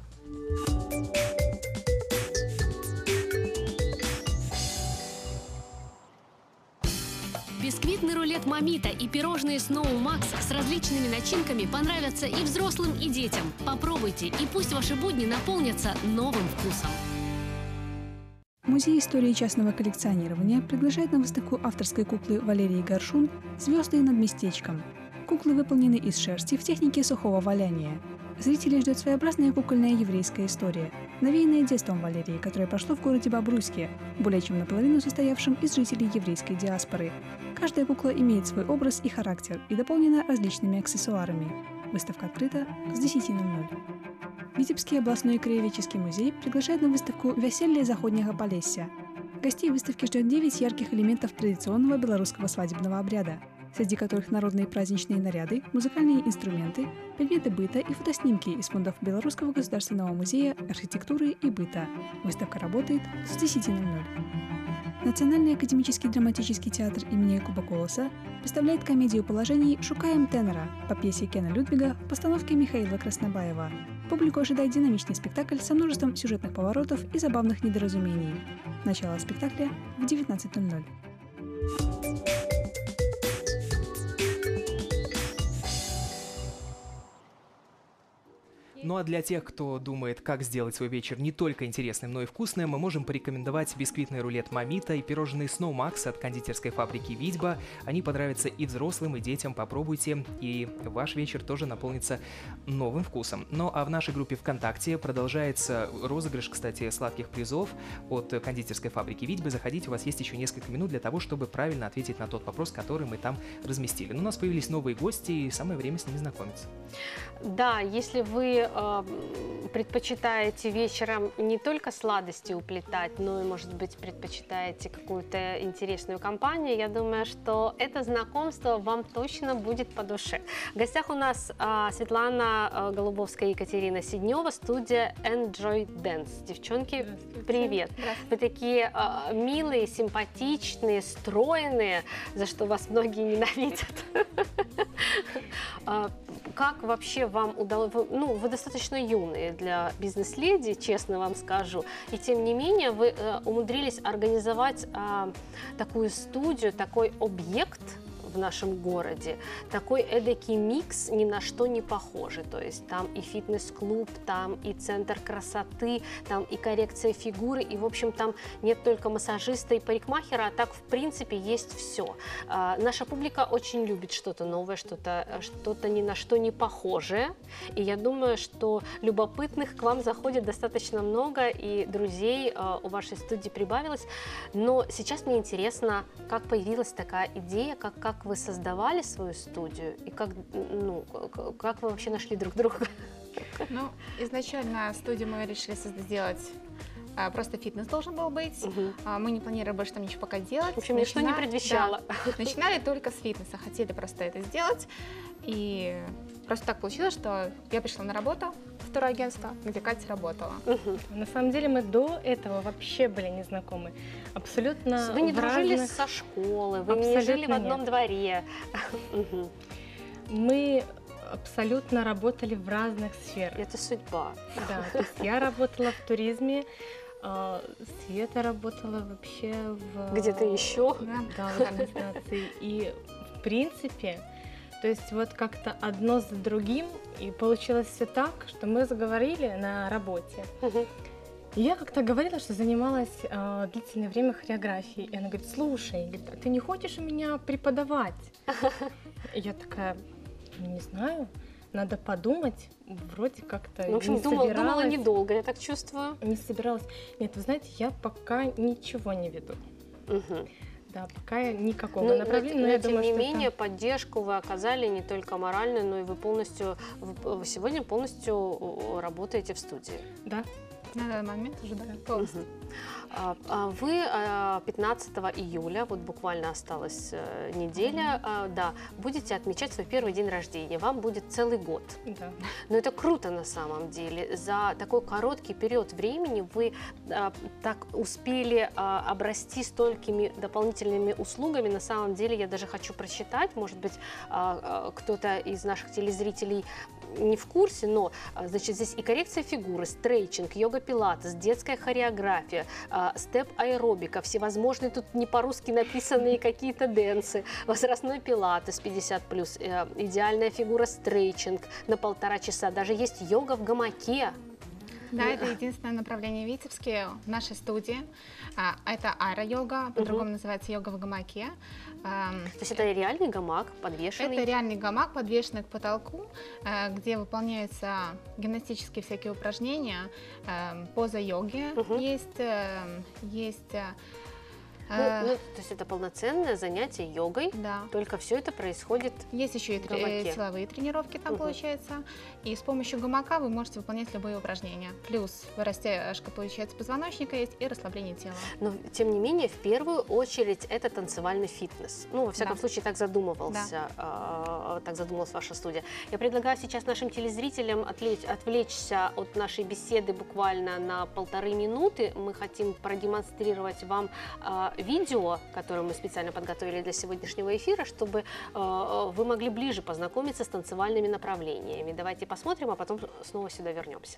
Speaker 13: Бисквитный рулет Мамита и пирожные Snow Max с различными начинками понравятся и взрослым, и детям. Попробуйте, и пусть ваши будни наполнятся новым вкусом.
Speaker 14: Музей истории частного коллекционирования приглашает на выставку авторской куклы Валерии Горшун «Звезды над местечком». Куклы выполнены из шерсти в технике сухого валяния. Зрителей ждет своеобразная кукольная еврейская история, навеянная детством Валерии, которое прошло в городе Бобруйске, более чем наполовину состоявшем из жителей еврейской диаспоры. Каждая кукла имеет свой образ и характер и дополнена различными аксессуарами. Выставка открыта с 10:00. Витебский областной краеведческий музей приглашает на выставку «Веселье заходнего Полесья». Гостей выставки ждет 9 ярких элементов традиционного белорусского свадебного обряда, среди которых народные праздничные наряды, музыкальные инструменты, предметы быта и фотоснимки из фондов Белорусского государственного музея архитектуры и быта. Выставка работает с 10:00. Национальный академический драматический театр имени Якуба Колоса представляет комедию положений «Шукаем тенора» по пьесе Кена Людвига в постановке Михаила Краснобаева. Публику ожидает динамичный спектакль со множеством сюжетных поворотов и забавных недоразумений. Начало спектакля в 19:00.
Speaker 2: Ну а для тех, кто думает, как сделать свой вечер не только интересным, но и вкусным, мы можем порекомендовать бисквитный рулет Мамита и пирожные Snow Max от кондитерской фабрики Витьба. Они понравятся и взрослым, и детям. Попробуйте, и ваш вечер тоже наполнится новым вкусом. Ну а в нашей группе ВКонтакте продолжается розыгрыш, кстати, сладких призов от кондитерской фабрики Витьбы. Заходите, у вас есть еще несколько минут для того, чтобы правильно ответить на тот вопрос, который мы там разместили. Но у нас появились новые гости, и самое время с ними знакомиться.
Speaker 1: Да, если вы предпочитаете вечером не только сладости уплетать, но и, может быть, предпочитаете какую-то интересную компанию, я думаю, что это знакомство вам точно будет по душе. В гостях у нас Светлана Голубовская и Екатерина Сиднева, студия Enjoy Dance. Девчонки, привет! Вы такие милые, симпатичные, стройные, за что вас многие ненавидят. Как вообще вам удалось, ну, вы достаточно юные для бизнес-леди, честно вам скажу, и тем не менее вы умудрились организовать такую студию, такой объект в нашем городе. Такой эдакий микс ни на что не похожий. То есть там и фитнес-клуб, там и центр красоты, там и коррекция фигуры, и, в общем, там нет только массажиста и парикмахера, а так, в принципе, есть все. Наша публика очень любит что-то новое, что-то ни на что не похожее, и я думаю, что любопытных к вам заходит достаточно много, и друзей у вашей студии прибавилось. Но сейчас мне интересно, как появилась такая идея, как вы создавали свою студию, и как вы вообще нашли друг друга?
Speaker 15: Ну, изначально студию мы решили сделать, просто фитнес должен был быть. Мы не планировали больше там ничего пока делать.
Speaker 1: В общем, ничто не предвещало.
Speaker 15: Да, начинали только с фитнеса, хотели просто это сделать. И просто так получилось, что я пришла на работу в второе агентство, где Катя работала.
Speaker 16: На самом деле мы до этого вообще были не знакомы. Абсолютно.
Speaker 1: Вы не дружили со школы, вы не жили в одном дворе.
Speaker 16: Мы абсолютно работали в разных сферах.
Speaker 1: Это судьба.
Speaker 16: Да, то есть я работала в туризме, Света работала вообще в...
Speaker 1: Где-то еще?
Speaker 16: Да, в организации. И в принципе, то есть вот как-то одно за другим, и получилось все так, что мы заговорили на работе. И я как-то говорила, что занималась длительное время хореографией. И она говорит: слушай, а ты не хочешь у меня преподавать? И я такая: не знаю, надо подумать. Вроде как-то
Speaker 1: в общем,
Speaker 16: не
Speaker 1: думала недолго, я так чувствую.
Speaker 16: Не собиралась. Нет, вы знаете, я пока ничего не веду. Да, пока никакого направления.
Speaker 1: Но тем не менее, поддержку вы оказали не только моральную, но и вы сегодня полностью работаете в студии.
Speaker 16: Да.
Speaker 15: На данный момент уже, да, полностью.
Speaker 1: Вы 15 июля, вот буквально осталась неделя, да, будете отмечать свой первый день рождения. Вам будет целый год.
Speaker 16: Да.
Speaker 1: Но это круто на самом деле. За такой короткий период времени вы так успели обрасти столькими дополнительными услугами. На самом деле я даже хочу прочитать, может быть, кто-то из наших телезрителей не в курсе, но, значит, здесь и коррекция фигуры, стрейчинг, йога-пилатес, детская хореография, степ-аэробика, всевозможные тут не по-русски написанные какие-то дэнсы, возрастной пилатес 50+, идеальная фигура стрейчинг на 1,5 часа, даже есть йога в гамаке.
Speaker 15: Да, это единственное направление в Витебске в нашей студии. Это аэро-йога, по-другому называется йога в гамаке.
Speaker 1: То есть это реальный гамак, подвешенный?
Speaker 15: Это реальный гамак, подвешенный к потолку, где выполняются гимнастические всякие упражнения, поза йоги есть.
Speaker 1: То есть это полноценное занятие йогой,
Speaker 15: да.
Speaker 1: Только все это происходит
Speaker 15: Есть еще и силовые тренировки там получается, и с помощью гамака вы можете выполнять любые упражнения. Плюс растяжка, получается, позвоночника есть и расслабление тела.
Speaker 1: Но тем не менее, в первую очередь, это танцевальный фитнес. Ну, во всяком случае, так задумалась ваша студия. Я предлагаю сейчас нашим телезрителям отвлечься от нашей беседы буквально на 1,5 минуты. Мы хотим продемонстрировать вам видео, которое мы специально подготовили для сегодняшнего эфира, чтобы вы могли ближе познакомиться с танцевальными направлениями. Давайте посмотрим, а потом снова сюда вернемся.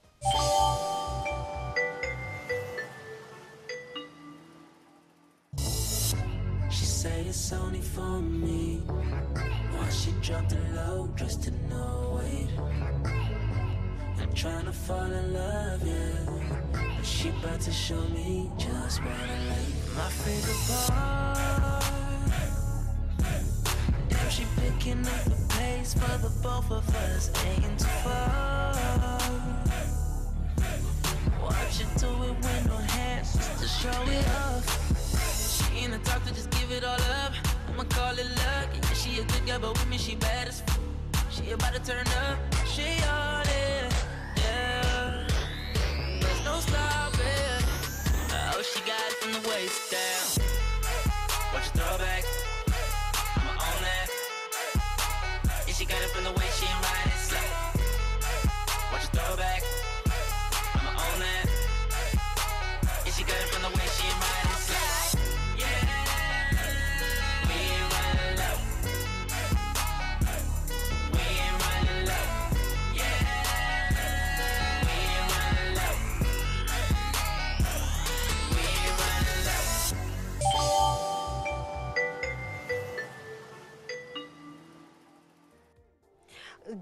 Speaker 17: Trying to fall in love, yeah. But she about to show me just what I like. My favorite part. Damn, she picking up the pace for the both of us, ain't too far. Watch her do it with no hands, just to show it off. She ain't a doctor, just give it all up. I'ma call it luck. Yeah, she a good girl, but with me she bad as f. She about to turn up, she on it. No stopping. Oh, she got it from the waist down. Watch her throw back. I'ma own that. Yeah, she got it from the way she ain't riding slow. Watch her throw back. I'ma own that. Yeah, she got it from the way she ain't riding slow. Yeah, we ain't running low. We ain't running low.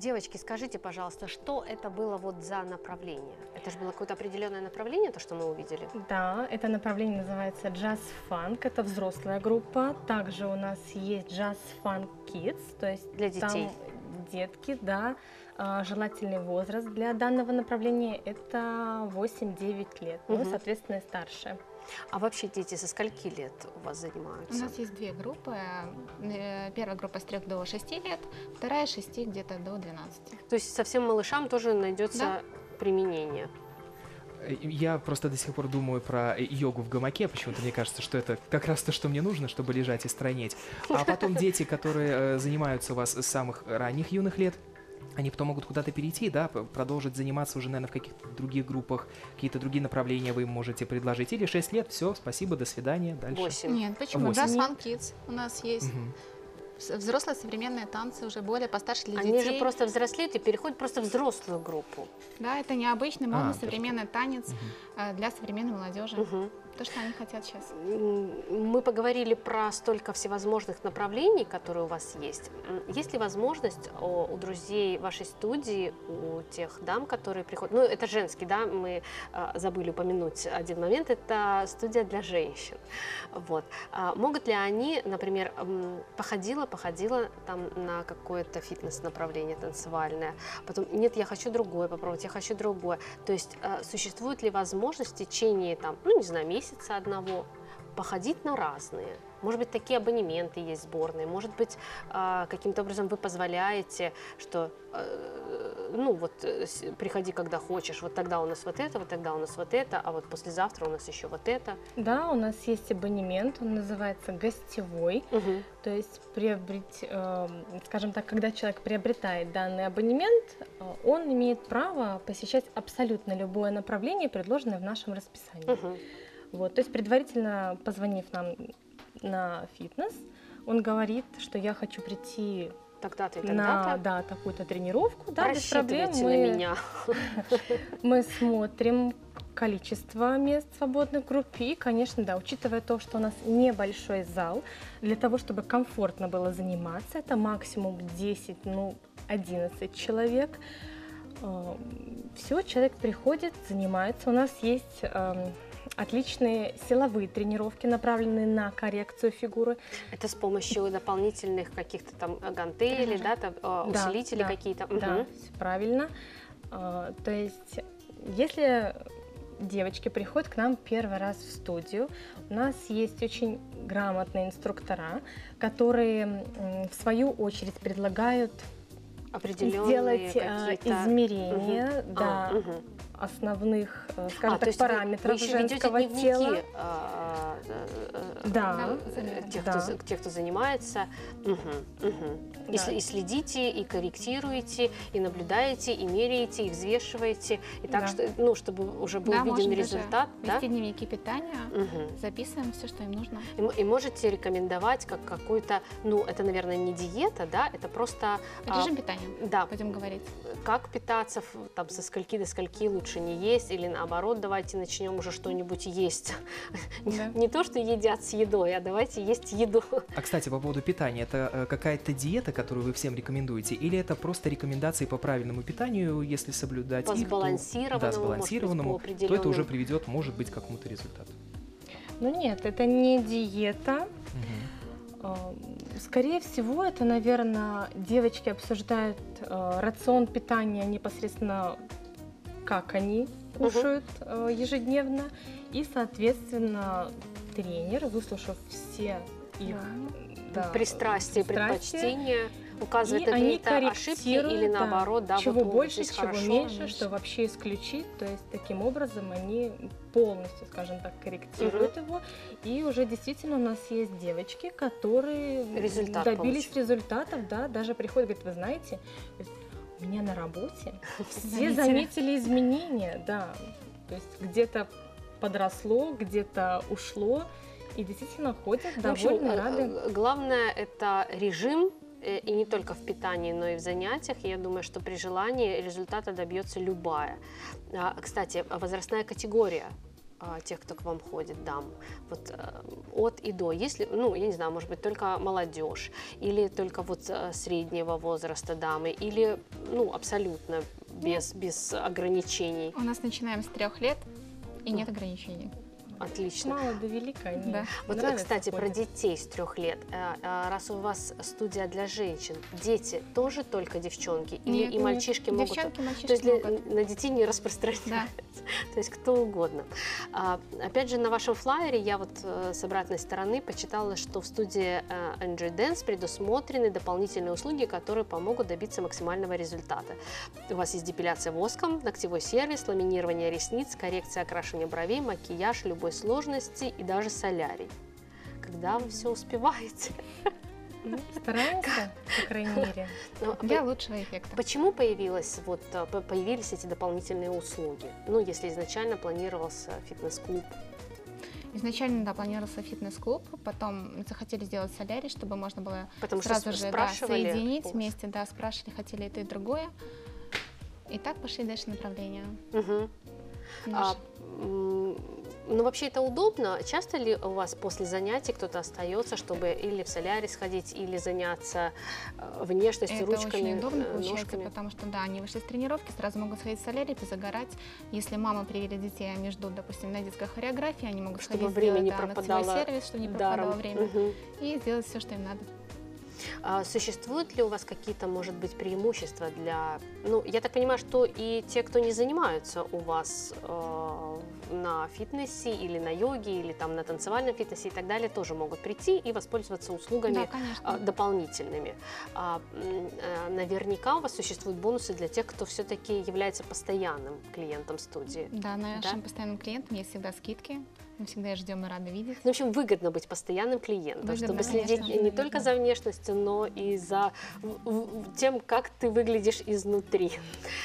Speaker 1: Девочки, скажите, пожалуйста, что это было вот за направление? Это же было какое-то определенное направление, то, что мы увидели?
Speaker 16: Да, это направление называется джаз-фанк, это взрослая группа. Также у нас есть джаз-фанк kids, то есть
Speaker 1: для детей.
Speaker 16: Там детки, да. Желательный возраст для данного направления это 8-9 лет, ну, соответственно, и старше.
Speaker 1: А вообще дети со скольки лет у вас занимаются?
Speaker 15: У нас есть две группы. Первая группа с 3 до 6 лет, вторая с 6 где-то до 12.
Speaker 1: То есть совсем малышам тоже найдется применение?
Speaker 2: Я просто до сих пор думаю про йогу в гамаке, почему-то мне кажется, что это как раз то, что мне нужно, чтобы лежать и странеть. А потом дети, которые занимаются у вас с самых ранних юных лет, они потом могут куда-то перейти, да, продолжить заниматься уже, наверное, в каких-то других группах, какие-то другие направления вы им можете предложить. Или 6 лет, все, спасибо, до свидания, дальше.
Speaker 1: 8.
Speaker 15: Нет, почему?
Speaker 2: 8.
Speaker 15: Jazz Funk Kids у нас есть. Взрослые современные танцы уже более постарше для детей.
Speaker 1: Они же просто взрослеют и переходят просто в взрослую группу.
Speaker 15: Да, это необычный, модный, современный танец для современной молодежи. То, что они хотят сейчас.
Speaker 1: Мы поговорили про столько всевозможных направлений, которые у вас есть. Есть ли возможность у друзей вашей студии, у тех дам, которые приходят... Ну, это женский, да, мы забыли упомянуть один момент, это студия для женщин. Вот. Могут ли они, например, походила там на какое-то фитнес-направление танцевальное, потом, нет, я хочу другое попробовать, я хочу другое. То есть существует ли возможность в течение, там, ну, не знаю, месяца одного походить на разные? Может быть, такие абонементы есть сборные, может быть, каким-то образом вы позволяете, что, ну, вот, приходи, когда хочешь, вот тогда у нас вот это, вот тогда у нас вот это, а вот послезавтра у нас еще вот это.
Speaker 16: Да, у нас есть абонемент, он называется гостевой, то есть приобрести, скажем так, когда человек приобретает данный абонемент, он имеет право посещать абсолютно любое направление, предложенное в нашем расписании. Вот, то есть предварительно позвонив нам на фитнес, он говорит, что я хочу прийти на такую-то тренировку, да, без проблем. Мы смотрим количество мест свободных в группе и, конечно, да, учитывая то, что у нас небольшой зал, для того, чтобы комфортно было заниматься, это максимум 10, ну, 11 человек. Все, человек приходит, занимается. У нас есть отличные силовые тренировки, направленные на коррекцию фигуры.
Speaker 1: Это с помощью дополнительных каких-то там гантелей, да, там, усилителей какие-то?
Speaker 16: Да, правильно. То есть, если девочки приходят к нам первый раз в студию, у нас есть очень грамотные инструктора, которые в свою очередь предлагают сделать измерения, основных, скажем так, параметров женского тела.
Speaker 1: Да, тех, кто занимается. И следите, и корректируете, и наблюдаете, и меряете, и взвешиваете. И так, что, ну, чтобы уже был виден результат.
Speaker 15: Вести дневники питания, записываем все, что им нужно.
Speaker 1: И можете рекомендовать как какую-то, ну, это, наверное, не диета, да, это просто...
Speaker 15: Режим питания,
Speaker 1: да,
Speaker 15: будем говорить.
Speaker 1: Как питаться, там, со скольки до скольки лучше не есть, или наоборот, давайте начнем уже что-нибудь есть. Не то, что едят с едой, а давайте есть еду.
Speaker 2: А, кстати, по поводу питания, это какая-то диета, которую вы всем рекомендуете, или это просто рекомендации по правильному питанию, если соблюдать
Speaker 1: по
Speaker 2: их,
Speaker 1: сбалансированному,
Speaker 2: то это уже приведет, может быть, к какому-то результату?
Speaker 16: Ну нет, это не диета. Скорее всего, это, наверное, девочки обсуждают рацион питания непосредственно, как они кушают ежедневно, и, соответственно, тренер, выслушав все их
Speaker 1: пристрастия, предпочтения, указывает на какие-то ошибки или наоборот, да,
Speaker 16: чего
Speaker 1: вот
Speaker 16: больше, чего меньше, что вообще исключить. То есть таким образом они полностью, скажем так, корректируют его. И уже действительно у нас есть девочки, которые добились результатов, да, даже приходят, говорят, вы знаете, у меня на работе все заметили изменения, да, то есть где-то подросло, где-то ушло, и действительно ходят довольно рады.
Speaker 1: Главное – это режим, и не только в питании, но и в занятиях. Я думаю, что при желании результата добьется любая. Кстати, возрастная категория тех, кто к вам ходит, дам, вот от и до? Если, ну, я не знаю, может быть, только молодежь, или только вот среднего возраста дамы, или, ну, абсолютно без ограничений?
Speaker 15: У нас начинаем с 3 лет, и нет ограничений.
Speaker 1: Отлично.
Speaker 16: Мало да велика.
Speaker 15: Да.
Speaker 1: Вот, кстати, про детей с 3 лет. Раз у вас студия для женщин, дети тоже только девчонки? Или
Speaker 15: Нет,
Speaker 1: и мальчишки могут?
Speaker 15: Девчонки, мальчишки
Speaker 1: То есть
Speaker 15: могут.
Speaker 1: на детей не распространяется?
Speaker 15: Да.
Speaker 1: То есть кто угодно. Опять же, на вашем флаере я вот с обратной стороны почитала, что в студии Enjoy Dance предусмотрены дополнительные услуги, которые помогут добиться максимального результата. У вас есть депиляция воском, ногтевой сервис, ламинирование ресниц, коррекция окрашивания бровей, макияж любой сложности и даже солярий. Когда вы все успеваете?
Speaker 16: Стараемся, по крайней мере.
Speaker 15: Для лучшего эффекта.
Speaker 1: Почему появились эти дополнительные услуги? Ну, если изначально планировался фитнес-клуб.
Speaker 15: Изначально, да, планировался фитнес-клуб, потом захотели сделать солярий, чтобы можно было
Speaker 1: Потому
Speaker 15: сразу
Speaker 1: что
Speaker 15: же
Speaker 1: спрашивали
Speaker 15: соединить
Speaker 1: у вас.
Speaker 15: вместе, да, спрашивали, хотели это и другое. И так пошли дальше направления.
Speaker 1: Угу. Ну, вообще это удобно. Часто ли у вас после занятий кто-то остается, чтобы или в солярий сходить, или заняться внешностью,
Speaker 15: Это
Speaker 1: ручками,
Speaker 15: очень удобно получается,
Speaker 1: ножками?
Speaker 15: потому что, да, они вышли с тренировки, сразу могут сходить в солярий, позагорать. Если мама привели детей, они ждут, допустим, на детской хореографии, они могут
Speaker 1: Чтобы
Speaker 15: сходить,
Speaker 1: время
Speaker 15: сделать,
Speaker 1: не
Speaker 15: да,
Speaker 1: пропадало
Speaker 15: ногтевой сервис, чтобы не
Speaker 1: даром.
Speaker 15: пропадало время,
Speaker 1: Мгм.
Speaker 15: и сделать все, что им надо.
Speaker 1: Существуют ли у вас какие-то, может быть, преимущества для... Ну, я так понимаю, что и те, кто не занимаются у вас на фитнесе или на йоге, или там на танцевальном фитнесе и так далее, тоже могут прийти и воспользоваться услугами
Speaker 15: Да, конечно.
Speaker 1: дополнительными. Наверняка у вас существуют бонусы для тех, кто все-таки является постоянным клиентом студии.
Speaker 15: Да, нашим постоянным клиентам есть всегда скидки. Мы всегда их ждем и рады видеть.
Speaker 1: Ну, в общем, выгодно быть постоянным клиентом,
Speaker 15: Выгодно,
Speaker 1: чтобы следить
Speaker 15: конечно,
Speaker 1: не только за внешностью, но и за тем, как ты выглядишь изнутри.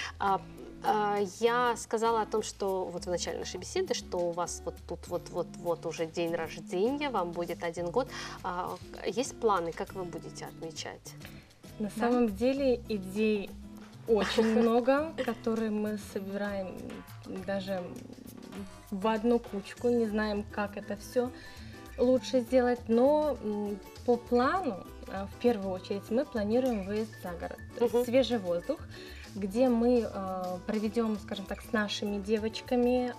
Speaker 1: Я сказала о том, что вот в начале нашей беседы, что у вас вот тут вот уже день рождения, вам будет 1 год. Есть планы, как вы будете отмечать?
Speaker 16: На самом деле идей очень много, которые мы собираем даже в одну кучку, не знаем, как это все лучше сделать, но по плану, в первую очередь, мы планируем выезд за город, свежий воздух, где мы проведем, скажем так, с нашими девочками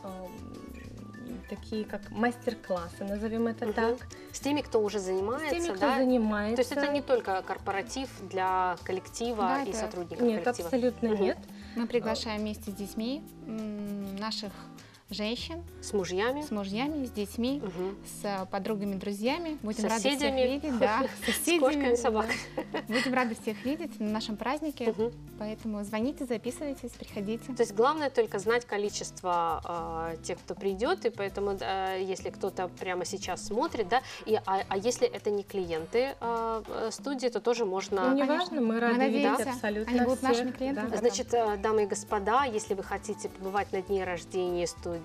Speaker 16: такие как мастер-классы, назовем это так.
Speaker 1: С теми, кто уже занимается,
Speaker 16: С теми, кто
Speaker 1: да?
Speaker 16: занимается.
Speaker 1: То есть это не только корпоратив для коллектива
Speaker 15: Да,
Speaker 1: и
Speaker 15: это-
Speaker 1: сотрудников
Speaker 16: Нет,
Speaker 1: коллектива?
Speaker 16: абсолютно нет.
Speaker 15: Мы приглашаем вместе с детьми наших женщин.
Speaker 1: С мужьями?
Speaker 15: С мужьями, с детьми, с подругами, друзьями. Будем рады
Speaker 1: Соседями.
Speaker 15: всех видеть. Да,
Speaker 1: С
Speaker 15: соседями.
Speaker 1: кошками, собаками.
Speaker 15: Да. Будем рады всех видеть на нашем празднике. Поэтому звоните, записывайтесь, приходите.
Speaker 1: То есть главное только знать количество тех, кто придет, и поэтому, если кто-то прямо сейчас смотрит, да, а если это не клиенты студии, то тоже можно...
Speaker 16: Ну, неважно, мы рады видеть
Speaker 15: надеемся,
Speaker 16: абсолютно
Speaker 15: они будут
Speaker 16: всех,
Speaker 15: нашими клиентами.
Speaker 16: да.
Speaker 1: Значит, дамы и господа, если вы хотите побывать на дне рождения студии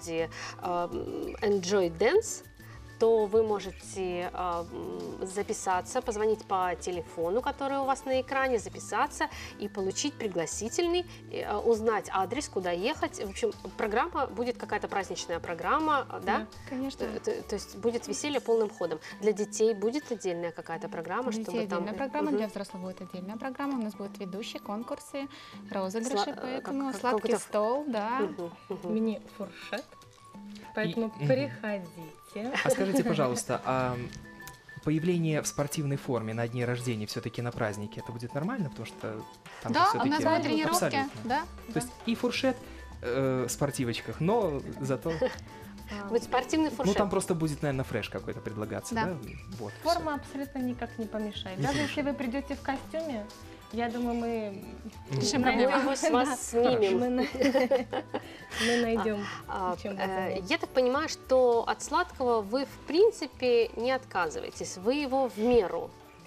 Speaker 1: Enjoy Dance, то вы можете записаться, позвонить по телефону, который у вас на экране, записаться и получить пригласительный, узнать адрес, куда ехать. В общем, программа будет какая-то праздничная программа, да?
Speaker 15: Конечно.
Speaker 1: То есть будет веселье полным ходом. Для детей будет отдельная какая-то программа,
Speaker 15: Для
Speaker 1: чтобы
Speaker 15: детей
Speaker 1: там...
Speaker 15: отдельная программа, для взрослых будет отдельная программа. У нас будут ведущие, конкурсы, розыгрыши, поэтому сладкий
Speaker 1: какой-то-
Speaker 15: стол, да.
Speaker 16: Мини-фуршет. Поэтому
Speaker 2: Мгм.
Speaker 16: приходите.
Speaker 2: А скажите, пожалуйста, а появление в спортивной форме на дне рождения все-таки на празднике, это будет нормально? Потому что там
Speaker 15: Да,
Speaker 2: же
Speaker 15: у нас
Speaker 2: всё-таки
Speaker 15: будут тренировки,
Speaker 2: абсолютно.
Speaker 15: да.
Speaker 2: То есть и фуршет в спортивочках, но зато...
Speaker 1: Будет спортивный
Speaker 2: Ну,
Speaker 1: фуршет.
Speaker 2: там просто будет, наверное, фреш какой-то предлагаться, да?
Speaker 15: Да.
Speaker 2: Вот,
Speaker 16: Форма абсолютно никак не помешает.
Speaker 2: Не
Speaker 16: Даже
Speaker 2: помешает.
Speaker 16: если вы придете в костюме, я думаю, мы...
Speaker 1: Мы его с вас снимем.
Speaker 16: Мы найдем, чем вас занять.
Speaker 1: Я так понимаю, что от сладкого вы в принципе не отказываетесь, вы его в меру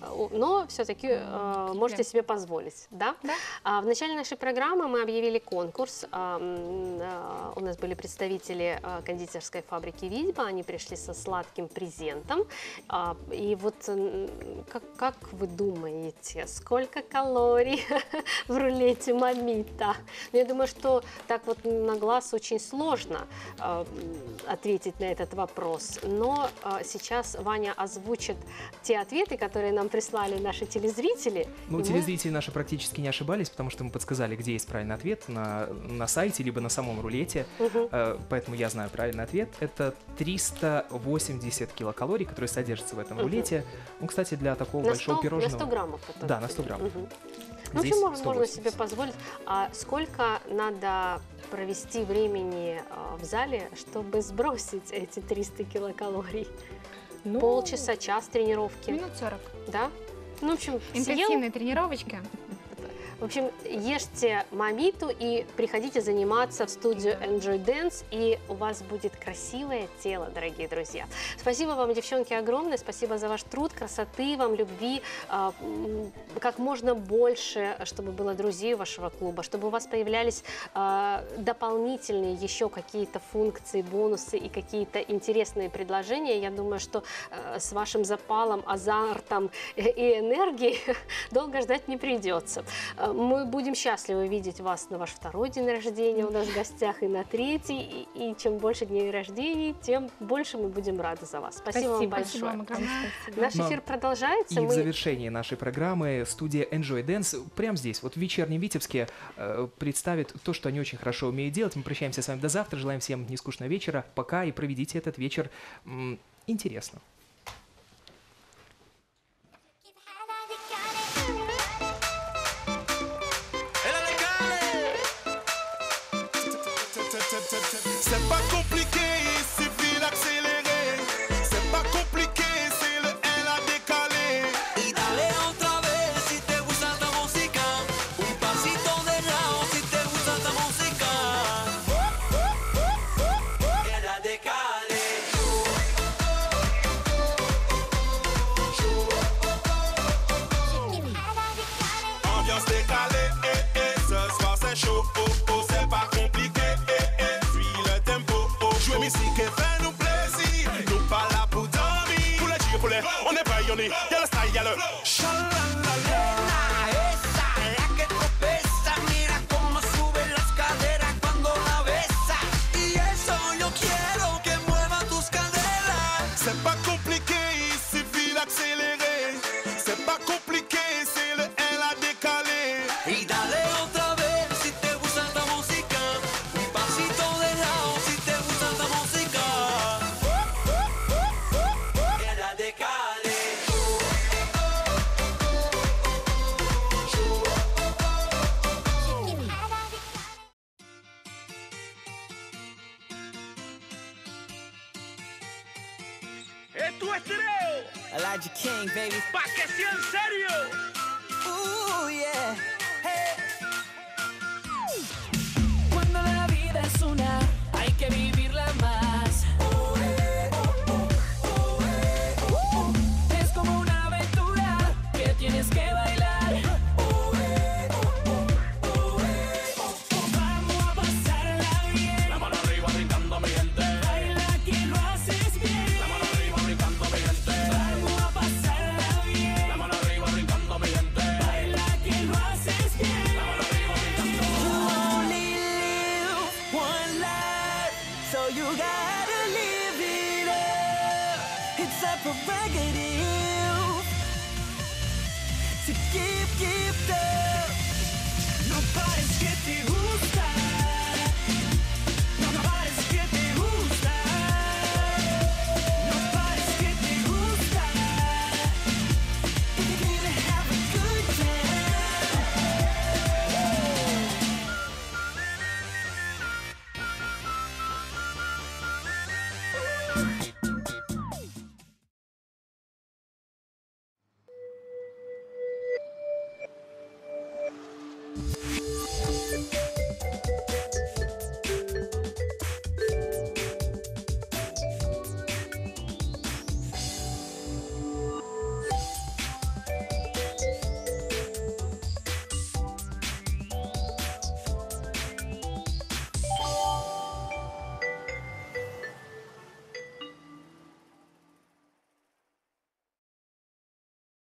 Speaker 1: но все-таки можете себе позволить. Да? В начале нашей программы мы объявили конкурс. У нас были представители кондитерской фабрики «Витьба», они пришли со сладким презентом. И вот как вы думаете, сколько калорий в рулете Мамита? Я думаю, что так вот на глаз очень сложно ответить на этот вопрос. Но сейчас Ваня озвучит те ответы, которые нам прислали наши телезрители.
Speaker 2: Ну, телезрители наши практически не ошибались, потому что мы подсказали, где есть правильный ответ на сайте, либо на самом рулете. Поэтому я знаю правильный ответ. Это 380 килокалорий, которые содержатся в этом рулете. Ну, кстати, для такого большого пирожного...
Speaker 1: На 100 граммов.
Speaker 2: Да, на 100 граммов.
Speaker 1: Ну, в общем, можно себе позволить. А сколько надо провести времени в зале, чтобы сбросить эти 300 килокалорий?
Speaker 15: Ну,
Speaker 1: полчаса, час тренировки?
Speaker 15: Минут 40.
Speaker 1: Да? Ну, в общем,
Speaker 15: интенсивные тренировочки.
Speaker 1: В общем, ешьте Мамиту и приходите заниматься в студию Enjoy Dance, и у вас будет красивое тело, дорогие друзья. Спасибо вам, девчонки, огромное. Спасибо за ваш труд, красоты вам, любви, как можно больше, чтобы было друзей у вашего клуба, чтобы у вас появлялись дополнительные еще какие-то функции, бонусы и какие-то интересные предложения. Я думаю, что с вашим запалом, азартом и энергией долго ждать не придется. Мы будем счастливы видеть вас на ваш второй день рождения у нас в гостях и на третий. И чем больше дней рождения, тем больше мы будем рады за вас. Спасибо вам большое. Наш эфир продолжается.
Speaker 2: И в завершении нашей программы студия Enjoy Dance прямо здесь, вот в вечернем Витебске, представит то, что они очень хорошо умеют делать. Мы прощаемся с вами до завтра. Желаем всем нескучного вечера. Пока и проведите этот вечер интересно.
Speaker 18: C'est pas compliqué, il suffit d'accélérer. C'est pas compliqué, c'est le L à décaler.
Speaker 17: Y dale otra vez si te gusta esta música. Un pasito de lado si te gusta esta música. Que la décale.
Speaker 18: Ambiance décalée, ce soir c'est chaud, c'est pas compliqué. Jouer musique et faire nous plaisir. Nous pas là pour dormir. Pour les tirer, pour les, on est pas yoni. Y'a le style, y'a le shalalala.
Speaker 17: Esa, la que tropeza, mira cómo sube las caderas cuando la besa. Y eso yo quiero que mueva tus caderas.
Speaker 18: C'est pas compliqué, il suffit d'accélérer. C'est pas compliqué, c'est le L à décaler.
Speaker 17: Y dale otra vez si te gusta esta música. Un pasito de lado si te gusta esta música. Que la décale.
Speaker 18: Esto es Treo.
Speaker 17: Elijah King, baby.
Speaker 18: Pa' que sea en serio.
Speaker 17: Ooh, yeah. Hey.
Speaker 19: Cuando la vida es una, hay que vivirla más. Es como una aventura que tienes que bailar. Vamos a pasarla bien.
Speaker 18: La mano arriba brincando mi gente.
Speaker 19: Baila que lo haces bien.
Speaker 18: La mano arriba brincando mi gente.
Speaker 19: Vamos a pasarla bien.
Speaker 18: La mano arriba brincando mi gente.
Speaker 19: Baila que lo haces bien.
Speaker 18: La mano arriba brincando.
Speaker 17: Only live one life, so you gotta live it up. It's a prerogative to keep up.
Speaker 19: Nobody's getting